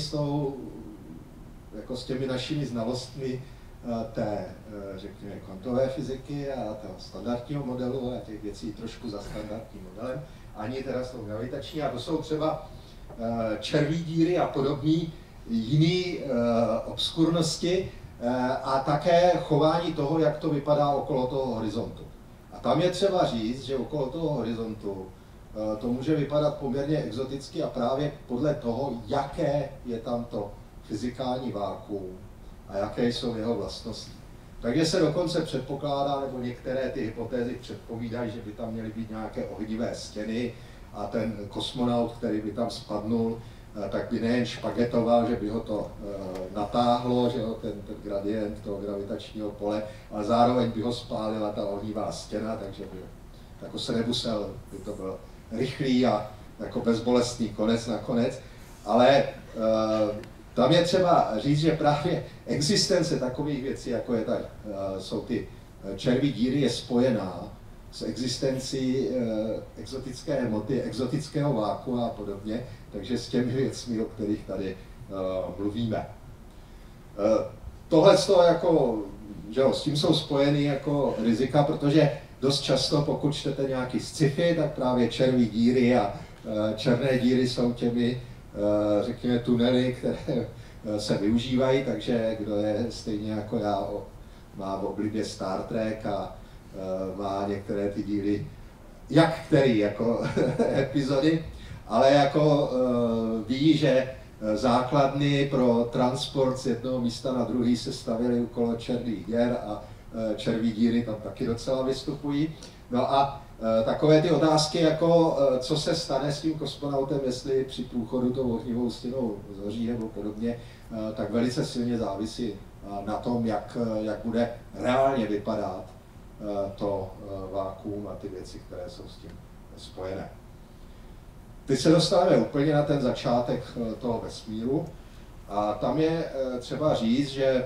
s těmi našimi znalostmi té, řekněme, kvantové fyziky a toho standardního modelu a těch věcí trošku za standardním modelem, ani teda s tou gravitační. A to jsou třeba červí díry a podobné jiné obskurnosti a také chování toho, jak to vypadá okolo toho horizontu. A tam je třeba říct, že okolo toho horizontu to může vypadat poměrně exoticky a právě podle toho, jaké je tam to fyzikální vákuum a jaké jsou jeho vlastnosti. Takže se dokonce předpokládá, nebo některé ty hypotézy předpovídají, že by tam měly být nějaké ohnivé stěny a ten kosmonaut, který by tam spadnul, tak by nejen špagetoval, že by ho to natáhlo, že ho ten gradient toho gravitačního pole, ale zároveň by ho spálila ta ohnivá stěna, takže by jako se nemusel, by to byl rychlý a jako bezbolestný konec nakonec. Ale tam je třeba říct, že právě existence takových věcí, jako je jsou ty červí díry, je spojená s existencí exotické hmoty, exotického vákua a podobně, takže s těmi věcmi, o kterých tady mluvíme. Tohle jako, že jo, s tím jsou spojeny jako rizika, protože dost často, pokud čtete nějaký sci-fi, tak právě červí díry a černé díry jsou těmi, řekněme, tunely, které se využívají, takže kdo je stejně jako já, má v oblibě Star Trek a má některé ty díly, jak který jako epizody, ale jako ví, že základny pro transport z jednoho místa na druhý se stavěly okolo černých děr a červí díry tam taky docela vystupují. No a takové ty otázky, jako co se stane s tím kosmonautem, jestli při průchodu tou ohnivou stěnou zhoří nebo podobně, tak velice silně závisí na tom, jak bude reálně vypadat to vákuum a ty věci, které jsou s tím spojené. Teď se dostáváme úplně na ten začátek toho vesmíru a tam je třeba říct, že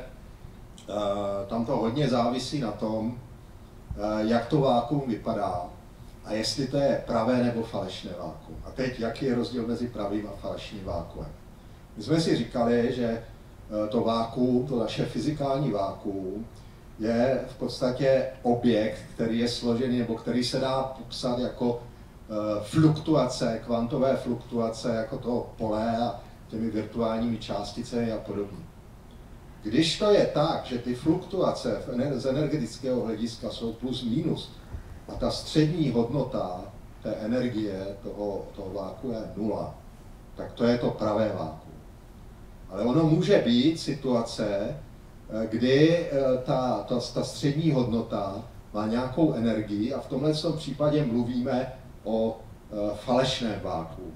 tam to hodně závisí na tom, jak to vákuum vypadá a jestli to je pravé nebo falešné vákuum. A teď, jaký je rozdíl mezi pravým a falešným vákuem? My jsme si říkali, že to vákuum, to naše fyzikální vákuum, je v podstatě objekt, který je složený, nebo který se dá popsat jako fluktuace, kvantové fluktuace, jako toho pole a těmi virtuálními částicemi a podobně. Když to je tak, že ty fluktuace z energetického hlediska jsou plus minus a ta střední hodnota té energie toho váku je nula, tak to je to pravé vákuum. Ale ono může být situace, kdy ta střední hodnota má nějakou energii a v tomhle případě mluvíme o falešném vákuum.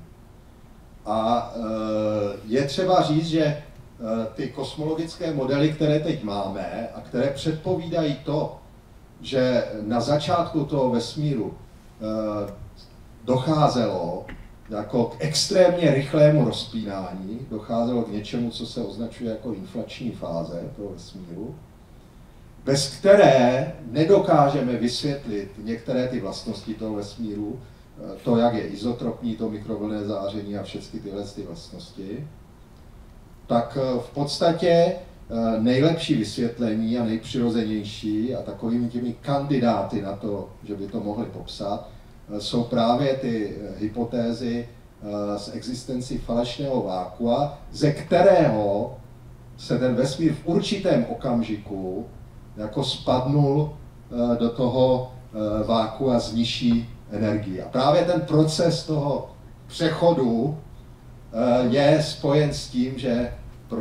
A je třeba říct, že ty kosmologické modely, které teď máme a které předpovídají to, že na začátku toho vesmíru docházelo jako k extrémně rychlému rozpínání, docházelo k něčemu, co se označuje jako inflační fáze toho vesmíru, bez které nedokážeme vysvětlit některé ty vlastnosti toho vesmíru, to, jak je izotropní, to mikrovlnné záření a všechny tyhle ty vlastnosti, tak v podstatě nejlepší vysvětlení a nejpřirozenější a takovými těmi kandidáty na to, že by to mohli popsat, jsou právě ty hypotézy z existenci falešného vákua, ze kterého se ten vesmír v určitém okamžiku jako spadnul do toho vákua z nižší energie. A právě ten proces toho přechodu je spojen s tím, že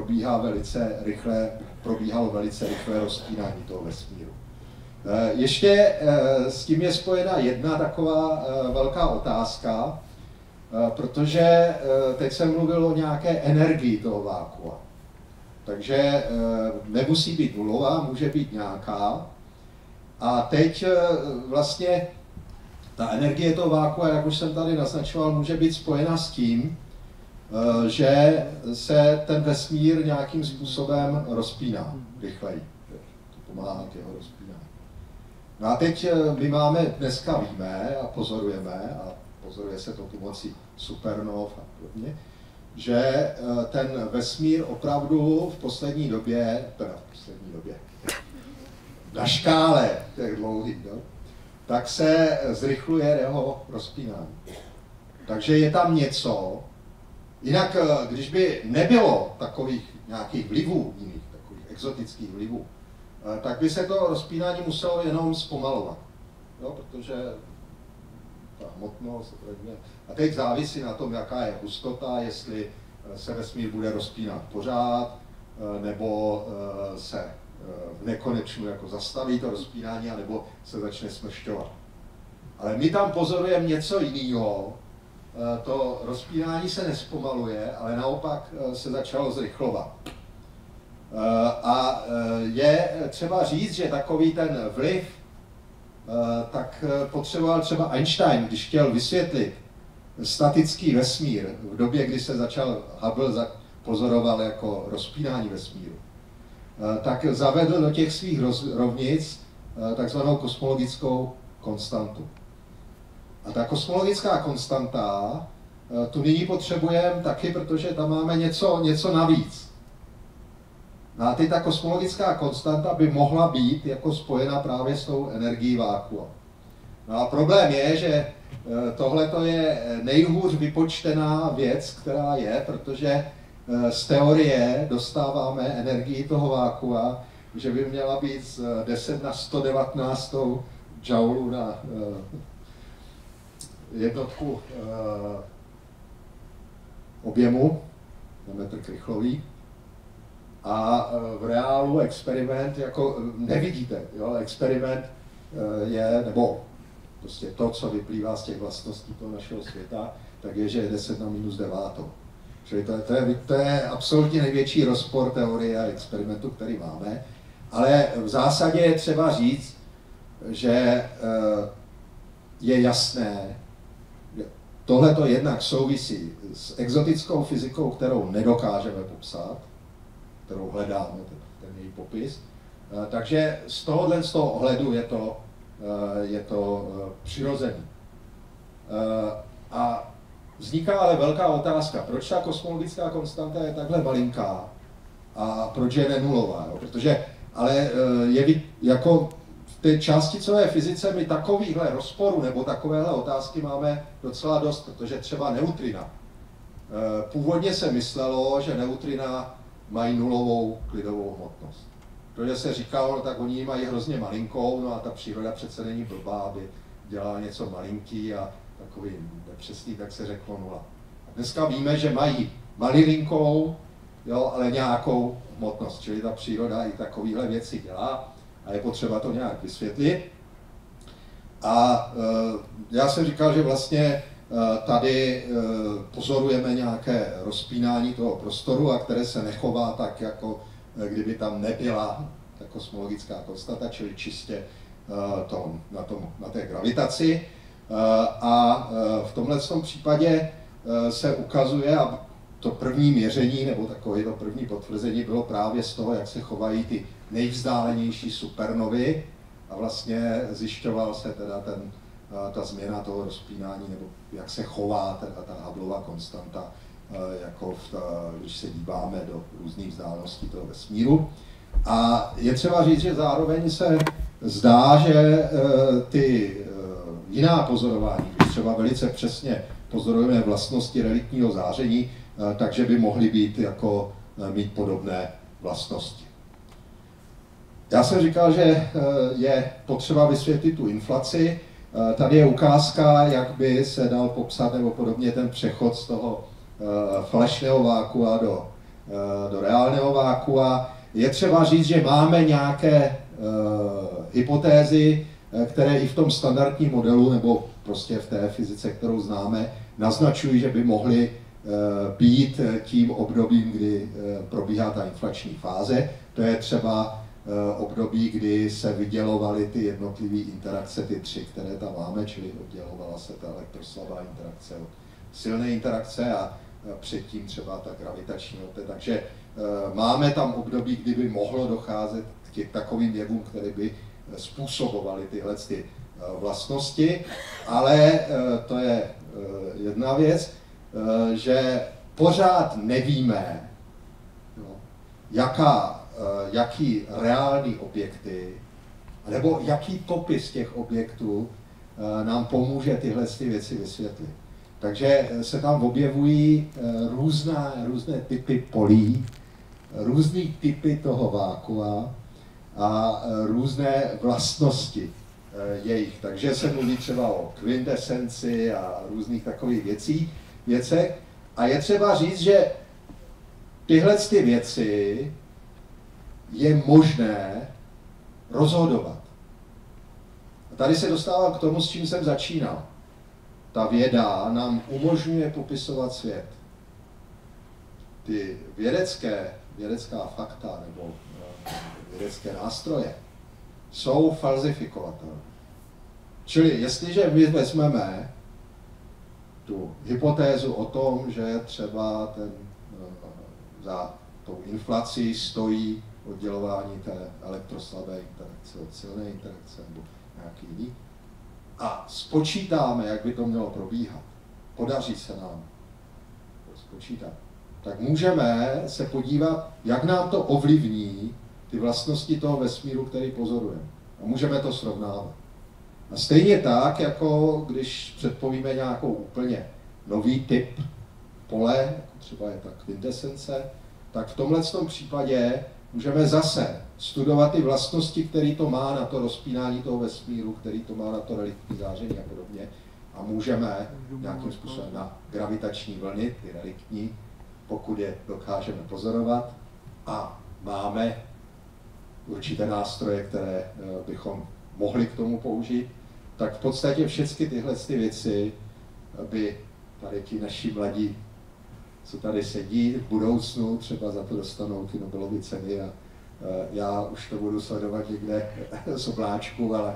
probíhalo velice rychlé rozpínání toho vesmíru. Ještě s tím je spojena jedna taková velká otázka, protože teď jsem mluvil o nějaké energii toho vákua. Takže nemusí být nulová, může být nějaká. A teď vlastně ta energie toho vákua, jak už jsem tady naznačoval, může být spojena s tím, že se ten vesmír nějakým způsobem rozpíná rychleji. To pomáhá k jeho rozpínání. No a teď my dneska víme a pozorujeme, a pozoruje se to pomocí supernov a podobně, že ten vesmír opravdu v poslední době, na škále těch dlouhých dob, tak se zrychluje jeho rozpínání. Takže je tam něco. Jinak, když by nebylo takových nějakých vlivů jiných, takových exotických vlivů, tak by se to rozpínání muselo jenom zpomalovat. Jo, protože ta hmotnost. A teď závisí na tom, jaká je hustota, jestli se vesmír bude rozpínat pořád, nebo se v nekonečnu jako zastaví to rozpínání, nebo se začne smršťovat. Ale my tam pozorujeme něco jiného. To rozpínání se nespomaluje, ale naopak se začalo zrychlovat. A je třeba říct, že takový ten vliv tak potřeboval třeba Einstein, když chtěl vysvětlit statický vesmír v době, kdy se začal Hubble pozoroval jako rozpínání vesmíru, tak zavedl do těch svých rovnic takzvanou kosmologickou konstantu. A ta kosmologická konstanta, tu nyní potřebujeme taky, protože tam máme něco navíc. No a teď ta kosmologická konstanta by mohla být jako spojena právě s tou energií vákua. No a problém je, že tohle je nejhůř vypočtená věc, která je, protože z teorie dostáváme energii toho vákua, že by měla být z 10 na 119 joulů na jednotku objemu, na metr krychlový. A v reálu experiment jako nevidíte. Jo? Experiment je, nebo prostě to, co vyplývá z těch vlastností toho našeho světa, tak je, že je 10 na minus 9. Čili to je absolutně největší rozpor teorie a experimentu, který máme. Ale v zásadě je třeba říct, že je jasné, že tohleto jednak souvisí s exotickou fyzikou, kterou nedokážeme popsat, kterou hledáme, ten její popis. Takže z tohohle ohledu je to přirozený. A vzniká ale velká otázka, proč ta kosmologická konstanta je takhle malinká a proč je nenulová. Jo? Protože ale jako v té částicové fyzice my takovýchhle rozporů nebo takovéhle otázky máme docela dost, protože třeba neutrina. Původně se myslelo, že neutrina mají nulovou klidovou hmotnost. Protože se říkalo, no tak oni ji mají hrozně malinkou, no a ta příroda přece není blbá, aby dělala něco malinký a takový nepřesný, tak se řeklo nula. A dneska víme, že mají malilinkou, jo, ale nějakou hmotnost, čili ta příroda i takovéhle věci dělá a je potřeba to nějak vysvětlit. A já jsem říkal, že vlastně tady pozorujeme nějaké rozpínání toho prostoru, a které se nechová tak, jako kdyby tam nebyla ta kosmologická konstanta, čili čistě na té gravitaci. A v tomhle případě se ukazuje, a to první měření, nebo takové to první potvrzení bylo právě z toho, jak se chovají ty nejvzdálenější supernovy, a vlastně zjišťoval se teda ta změna toho rozpínání, nebo jak se chová ta Hubbleova konstanta, jako když se díváme do různých vzdáleností toho vesmíru. A je třeba říct, že zároveň se zdá, že ty jiná pozorování, když třeba velice přesně pozorujeme vlastnosti reliktního záření, takže by mohly být jako mít podobné vlastnosti. Já jsem říkal, že je potřeba vysvětlit tu inflaci. Tady je ukázka, jak by se dal popsat nebo podobně ten přechod z toho falešného vákua do reálného vákua. Je třeba říct, že máme nějaké hypotézy, které i v tom standardním modelu nebo prostě v té fyzice, kterou známe, naznačují, že by mohly být tím obdobím, kdy probíhá ta inflační fáze. To je třeba období, kdy se vydělovaly ty jednotlivé interakce, ty tři, které tam máme, čili oddělovala se ta elektroslabá interakce od silné interakce a předtím třeba ta gravitační. Takže máme tam období, kdy by mohlo docházet k takovým jevům, které by způsobovaly tyhle vlastnosti, ale to je jedna věc, že pořád nevíme, jaký reální objekty, nebo jaký popis těch objektů nám pomůže tyhle věci vysvětlit. Takže se tam objevují různé typy polí, různé typy toho vákua a různé vlastnosti jejich. Takže se mluví třeba o kvintesenci a různých takových věcech. A je třeba říct, že tyhle ty věci je možné rozhodovat. A tady se dostávám k tomu, s čím jsem začínal. Ta věda nám umožňuje popisovat svět. Ty vědecká fakta nebo vědecké nástroje jsou falzifikovatelné. Čili jestliže my vezmeme tu hypotézu o tom, že třeba za tou inflací stojí oddělování té elektroslabé interakce od silné interakce nebo nějaký jiný, a spočítáme, jak by to mělo probíhat, podaří se nám to spočítat, tak můžeme se podívat, jak nám to ovlivní ty vlastnosti toho vesmíru, který pozorujeme. A můžeme to srovnávat. A stejně tak, jako když předpovíme nějakou úplně nový typ pole, jako třeba je ta kvintesence, tak v tomhle případě můžeme zase studovat ty vlastnosti, které to má na to rozpínání toho vesmíru, který to má na to reliktní záření a podobně. A můžeme nějakým způsobem na gravitační vlny, ty reliktní, pokud je dokážeme pozorovat, a máme určité nástroje, které bychom mohli k tomu použít, tak v podstatě všechny tyhle věci by tady ti naši mladí, co tady sedí, v budoucnu třeba za to dostanou ty Nobelovy ceny, a já už to budu sledovat někde z obláčku, ale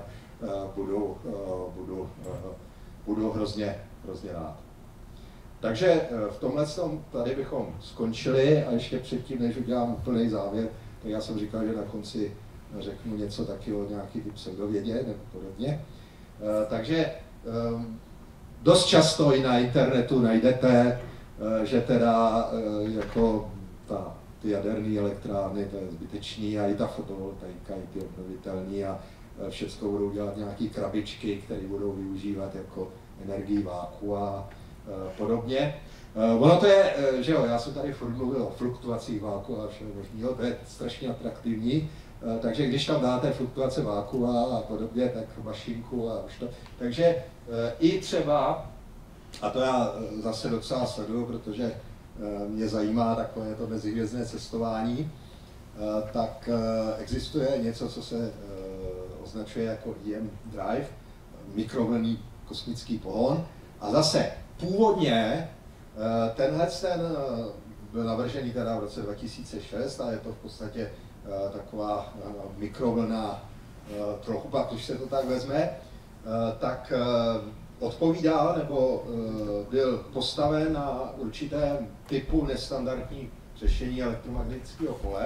budu hrozně rád. Takže v tomhle tady bychom skončili, a ještě předtím, než udělám úplný závěr, tak já jsem říkal, že na konci řeknu něco taky o nějaký pseudovědě nebo podobně. Takže dost často i na internetu najdete, že teda jako ty jaderné elektrárny, to je zbytečný, a i ta fotovoltaika, i ty obnovitelné, a všechno budou dělat nějaké krabičky, které budou využívat jako energii váku a podobně. Ono to je, že jo, já jsem tady furt mluvil o fluktuacích váku a všeho možného, to je strašně atraktivní, takže když tam dáte fluktuace váku a podobně, tak mašinku a už to. Takže i třeba, a to já zase docela sleduju, protože mě zajímá takové to mezihvězdné cestování, tak existuje něco, co se označuje jako EM Drive, mikrovlnný kosmický pohon. A zase původně tenhle byl navržený teda v roce 2006 a je to v podstatě taková mikrovlnná trochupa, když se to tak vezme, tak odpovídal nebo byl postaven na určité typu nestandardní řešení elektromagnetického pole.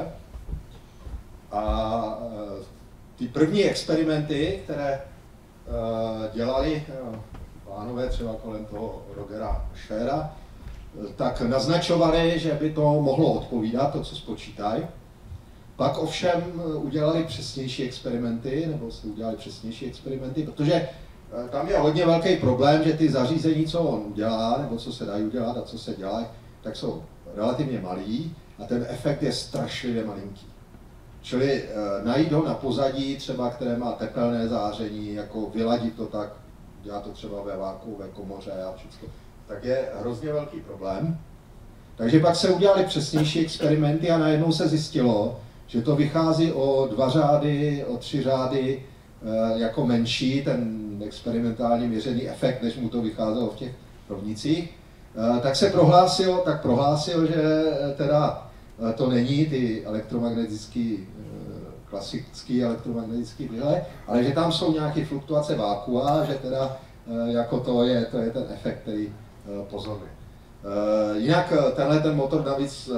A ty první experimenty, které dělali pánové třeba kolem toho Rogera Schera, tak naznačovali, že by to mohlo odpovídat, to, co spočítají. Pak ovšem udělali přesnější experimenty, protože tam je hodně velký problém, že ty zařízení, co on udělá, nebo co se dají udělat a co se dělá, tak jsou relativně malý a ten efekt je strašlivě malinký. Čili najít ho na pozadí, třeba které má tepelné záření, jako vyladit to tak, dělá to třeba ve vákuové komoře a všechno, tak je hrozně velký problém. Takže pak se udělali přesnější experimenty a najednou se zjistilo, že to vychází o 2 řády, o 3 řády jako menší, ten experimentálně měřený efekt, než mu to vycházelo v těch rovnicích. Tak se prohlásil, že teda to není ty elektromagnetický, klasický elektromagnetický byle, ale že tam jsou nějaké fluktuace vákua, že teda jako to je ten efekt, který pozoruje. Jinak tenhle ten motor navíc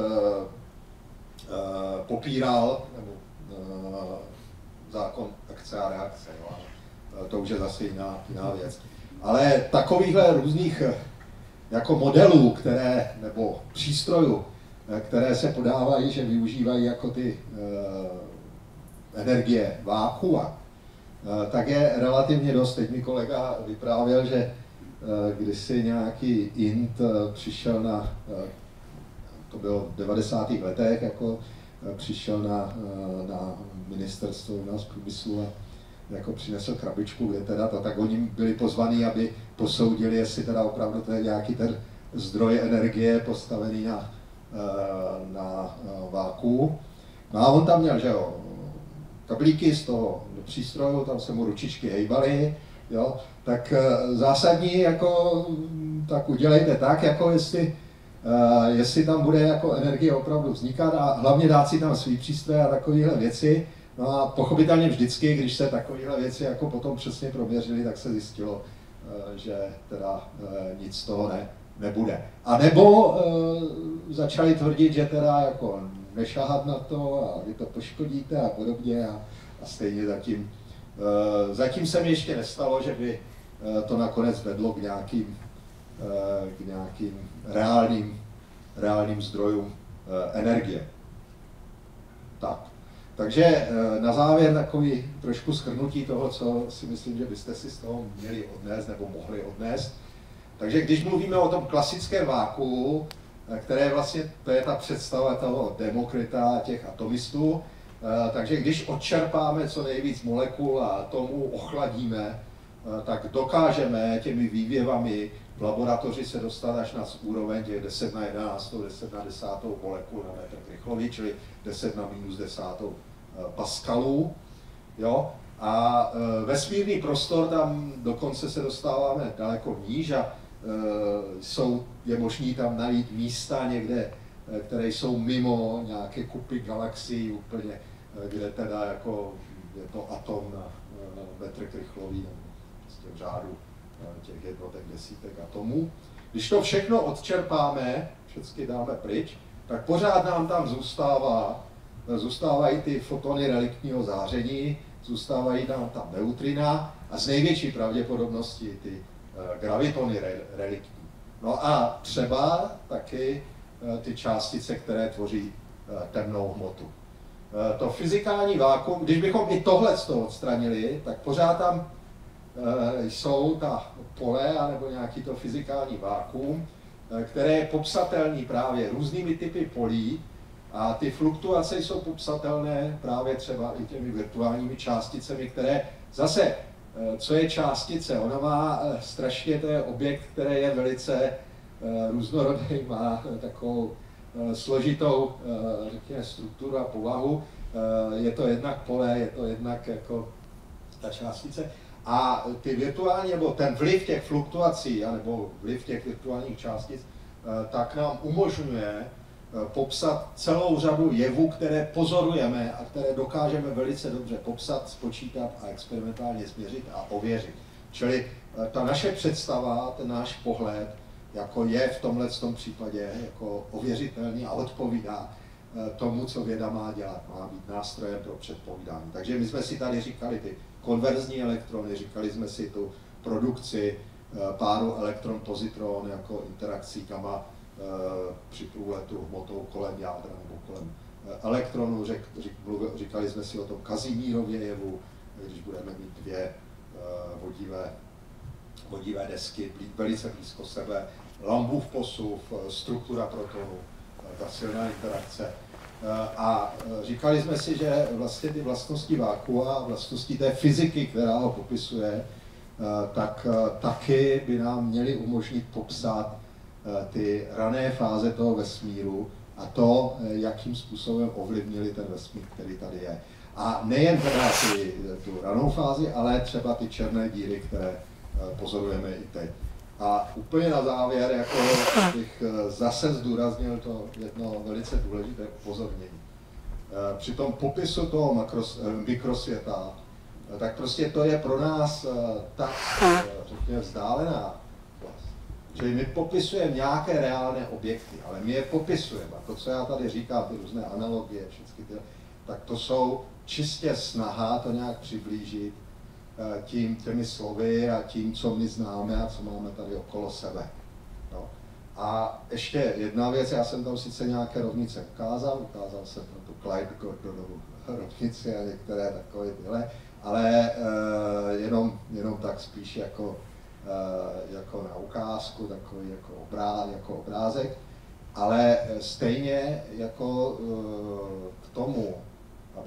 popíral, nebo zákon akce a reakce, jo. To už je zase jiná věc. Ale takovýchhle různých jako modelů, nebo přístrojů, které se podávají, že využívají jako ty energie vákua, tak je relativně dost. Teď mi kolega vyprávěl, že kdysi nějaký Int přišel to bylo v 90. letech, jako přišel na ministerstvo u nás průmyslu jako přinesl krabičku, kde teda to, tak oni byli pozvaní, aby posoudili, jestli teda opravdu to je nějaký ten zdroj energie postavený na váku. No a on tam měl, že jo, kablíky z toho přístroju, tam se mu ručičky hejbaly, jo, tak zásadní, jako, tak udělejte tak, jako jestli tam bude jako energie opravdu vznikat a hlavně dát si tam svý přístroje a takovéhle věci. No a pochopitelně vždycky, když se takovéhle věci jako potom přesně prověřily, tak se zjistilo, že teda nic z toho nebude. A nebo začali tvrdit, že teda jako nešahat na to a vy to poškodíte a podobně a stejně zatím se mi ještě nestalo, že by to nakonec vedlo k nějakým reálným zdrojům energie. Takže na závěr takový trošku shrnutí toho, co si myslím, že byste si z toho měli odnést nebo mohli odnést. Takže když mluvíme o tom klasickém váku, které vlastně, to je ta představa toho Demokrita a těch atomistů, takže když odčerpáme co nejvíc molekul a atomů, ochladíme, tak dokážeme těmi vývěvami v laboratoři se dostat až na úroveň těch 10 na 11, 10 na 10 molekul na metr krychlový, čili 10 na minus 10 paskalů. Jo? A vesmírný prostor, tam dokonce se dostáváme daleko níž a je možné tam najít místa někde, které jsou mimo nějaké kupy galaxií úplně, kde teda jako je to atom na metr krychlový, nebo prostě v řádu těch jednotek, desítek atomů. Když to všechno odčerpáme, všechny dáme pryč, tak pořád nám tam zůstávají ty fotony reliktního záření, zůstávají nám tam neutrina a z největší pravděpodobností ty gravitony reliktní. No a třeba taky ty částice, které tvoří temnou hmotu. To fyzikální vákuum, když bychom i tohle z toho odstranili, tak pořád tam jsou ta pole anebo nějaký to fyzikální vákuum, které je popsatelný právě různými typy polí a ty fluktuace jsou popsatelné právě třeba i těmi virtuálními částicemi, které zase, co je částice? Ona má strašně, to je objekt, který je velice různorodý, má takovou složitou, řekněme, strukturu a povahu. Je to jednak pole, je to jednak jako ta částice. A ty virtuální, nebo ten vliv těch fluktuací, nebo vliv těch virtuálních částic, tak nám umožňuje popsat celou řadu jevů, které pozorujeme a které dokážeme velice dobře popsat, spočítat a experimentálně změřit a ověřit. Čili ta naše představa, ten náš pohled, jako je v tomhletom případě jako ověřitelný a odpovídá tomu, co věda má dělat. Má být nástrojem pro předpovídání. Takže my jsme si tady říkali ty konverzní elektrony, říkali jsme si tu produkci páru elektron-pozitron jako interakcí gamma při průletu hmotou kolem jádra nebo kolem elektronů. Říkali jsme si o tom Kazimírově jevu, když budeme mít dvě vodivé desky velice blízko sebe, Lambův posuv, struktura protonů, ta silná interakce. A říkali jsme si, že vlastně ty vlastnosti vákua, vlastnosti té fyziky, která ho popisuje, tak taky by nám měly umožnit popsat ty rané fáze toho vesmíru a to, jakým způsobem ovlivnili ten vesmír, který tady je. A nejen teda tu ranou fázi, ale třeba ty černé díry, které pozorujeme i teď. A úplně na závěr, jako bych zase zdůraznil to jedno velice důležité upozornění. Při tom popisu toho mikrosvěta, tak prostě to je pro nás tak, řekněme, vzdálená oblast. Čili my popisujeme nějaké reálné objekty, ale my je popisujeme. A to, co já tady říkám, ty různé analogie, všechny ty, tak to jsou čistě snaha to nějak přiblížit těmi slovy a tím, co my známe a co máme tady okolo sebe. No. A ještě jedna věc, já jsem tam sice nějaké rovnice ukázal jsem tam tu Clyde-Gordonovu rovnici a některé takové tyhle, ale jenom tak spíš jako na ukázku, takový jako obrázek, ale stejně jako k tomu,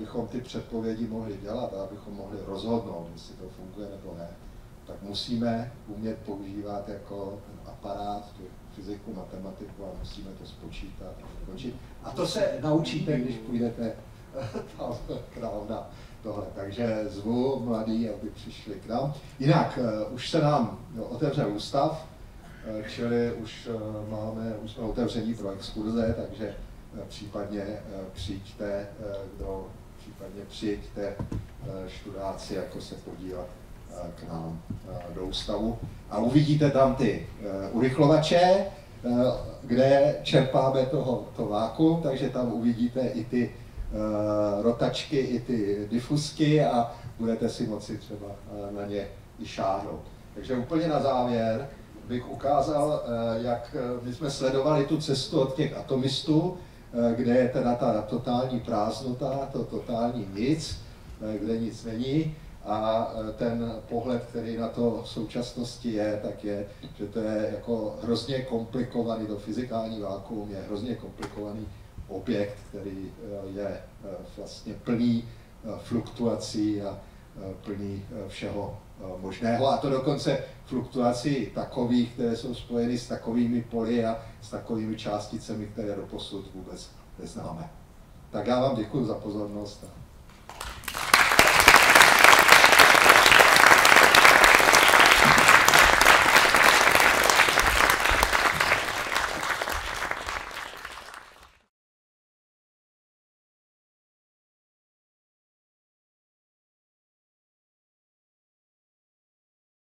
abychom ty předpovědi mohli dělat a abychom mohli rozhodnout, jestli to funguje nebo ne, tak musíme umět používat jako ten aparát, tu fyziku, matematiku a musíme to spočítat a dokončit. A to se naučíte, když půjdete tam k nám na tohle. Takže zvu mladý, aby přišli k nám. Jinak, už se nám otevřel ústav, čili už jsme otevření pro exkurze, takže případně přijďte, kdo případně přijďte študáci, jako se podívat k nám do ústavu. A uvidíte tam ty urychlovače, kde čerpáme to vákuum, takže tam uvidíte i ty rotačky, i ty difusky a budete si moci třeba na ně i šáhnout. Takže úplně na závěr bych ukázal, jak my jsme sledovali tu cestu od těch atomistů, kde je teda ta totální prázdnota, to totální nic, kde nic není. A ten pohled, který na to v současnosti je, tak je, že to je jako hrozně komplikovaný, to fyzikální vákuum je hrozně komplikovaný objekt, který je vlastně plný fluktuací a plný všeho možného. A to dokonce fluktuací takových, které jsou spojeny s takovými poli a s takovými částicemi, které doposud vůbec neznáme. Tak já vám děkuji za pozornost.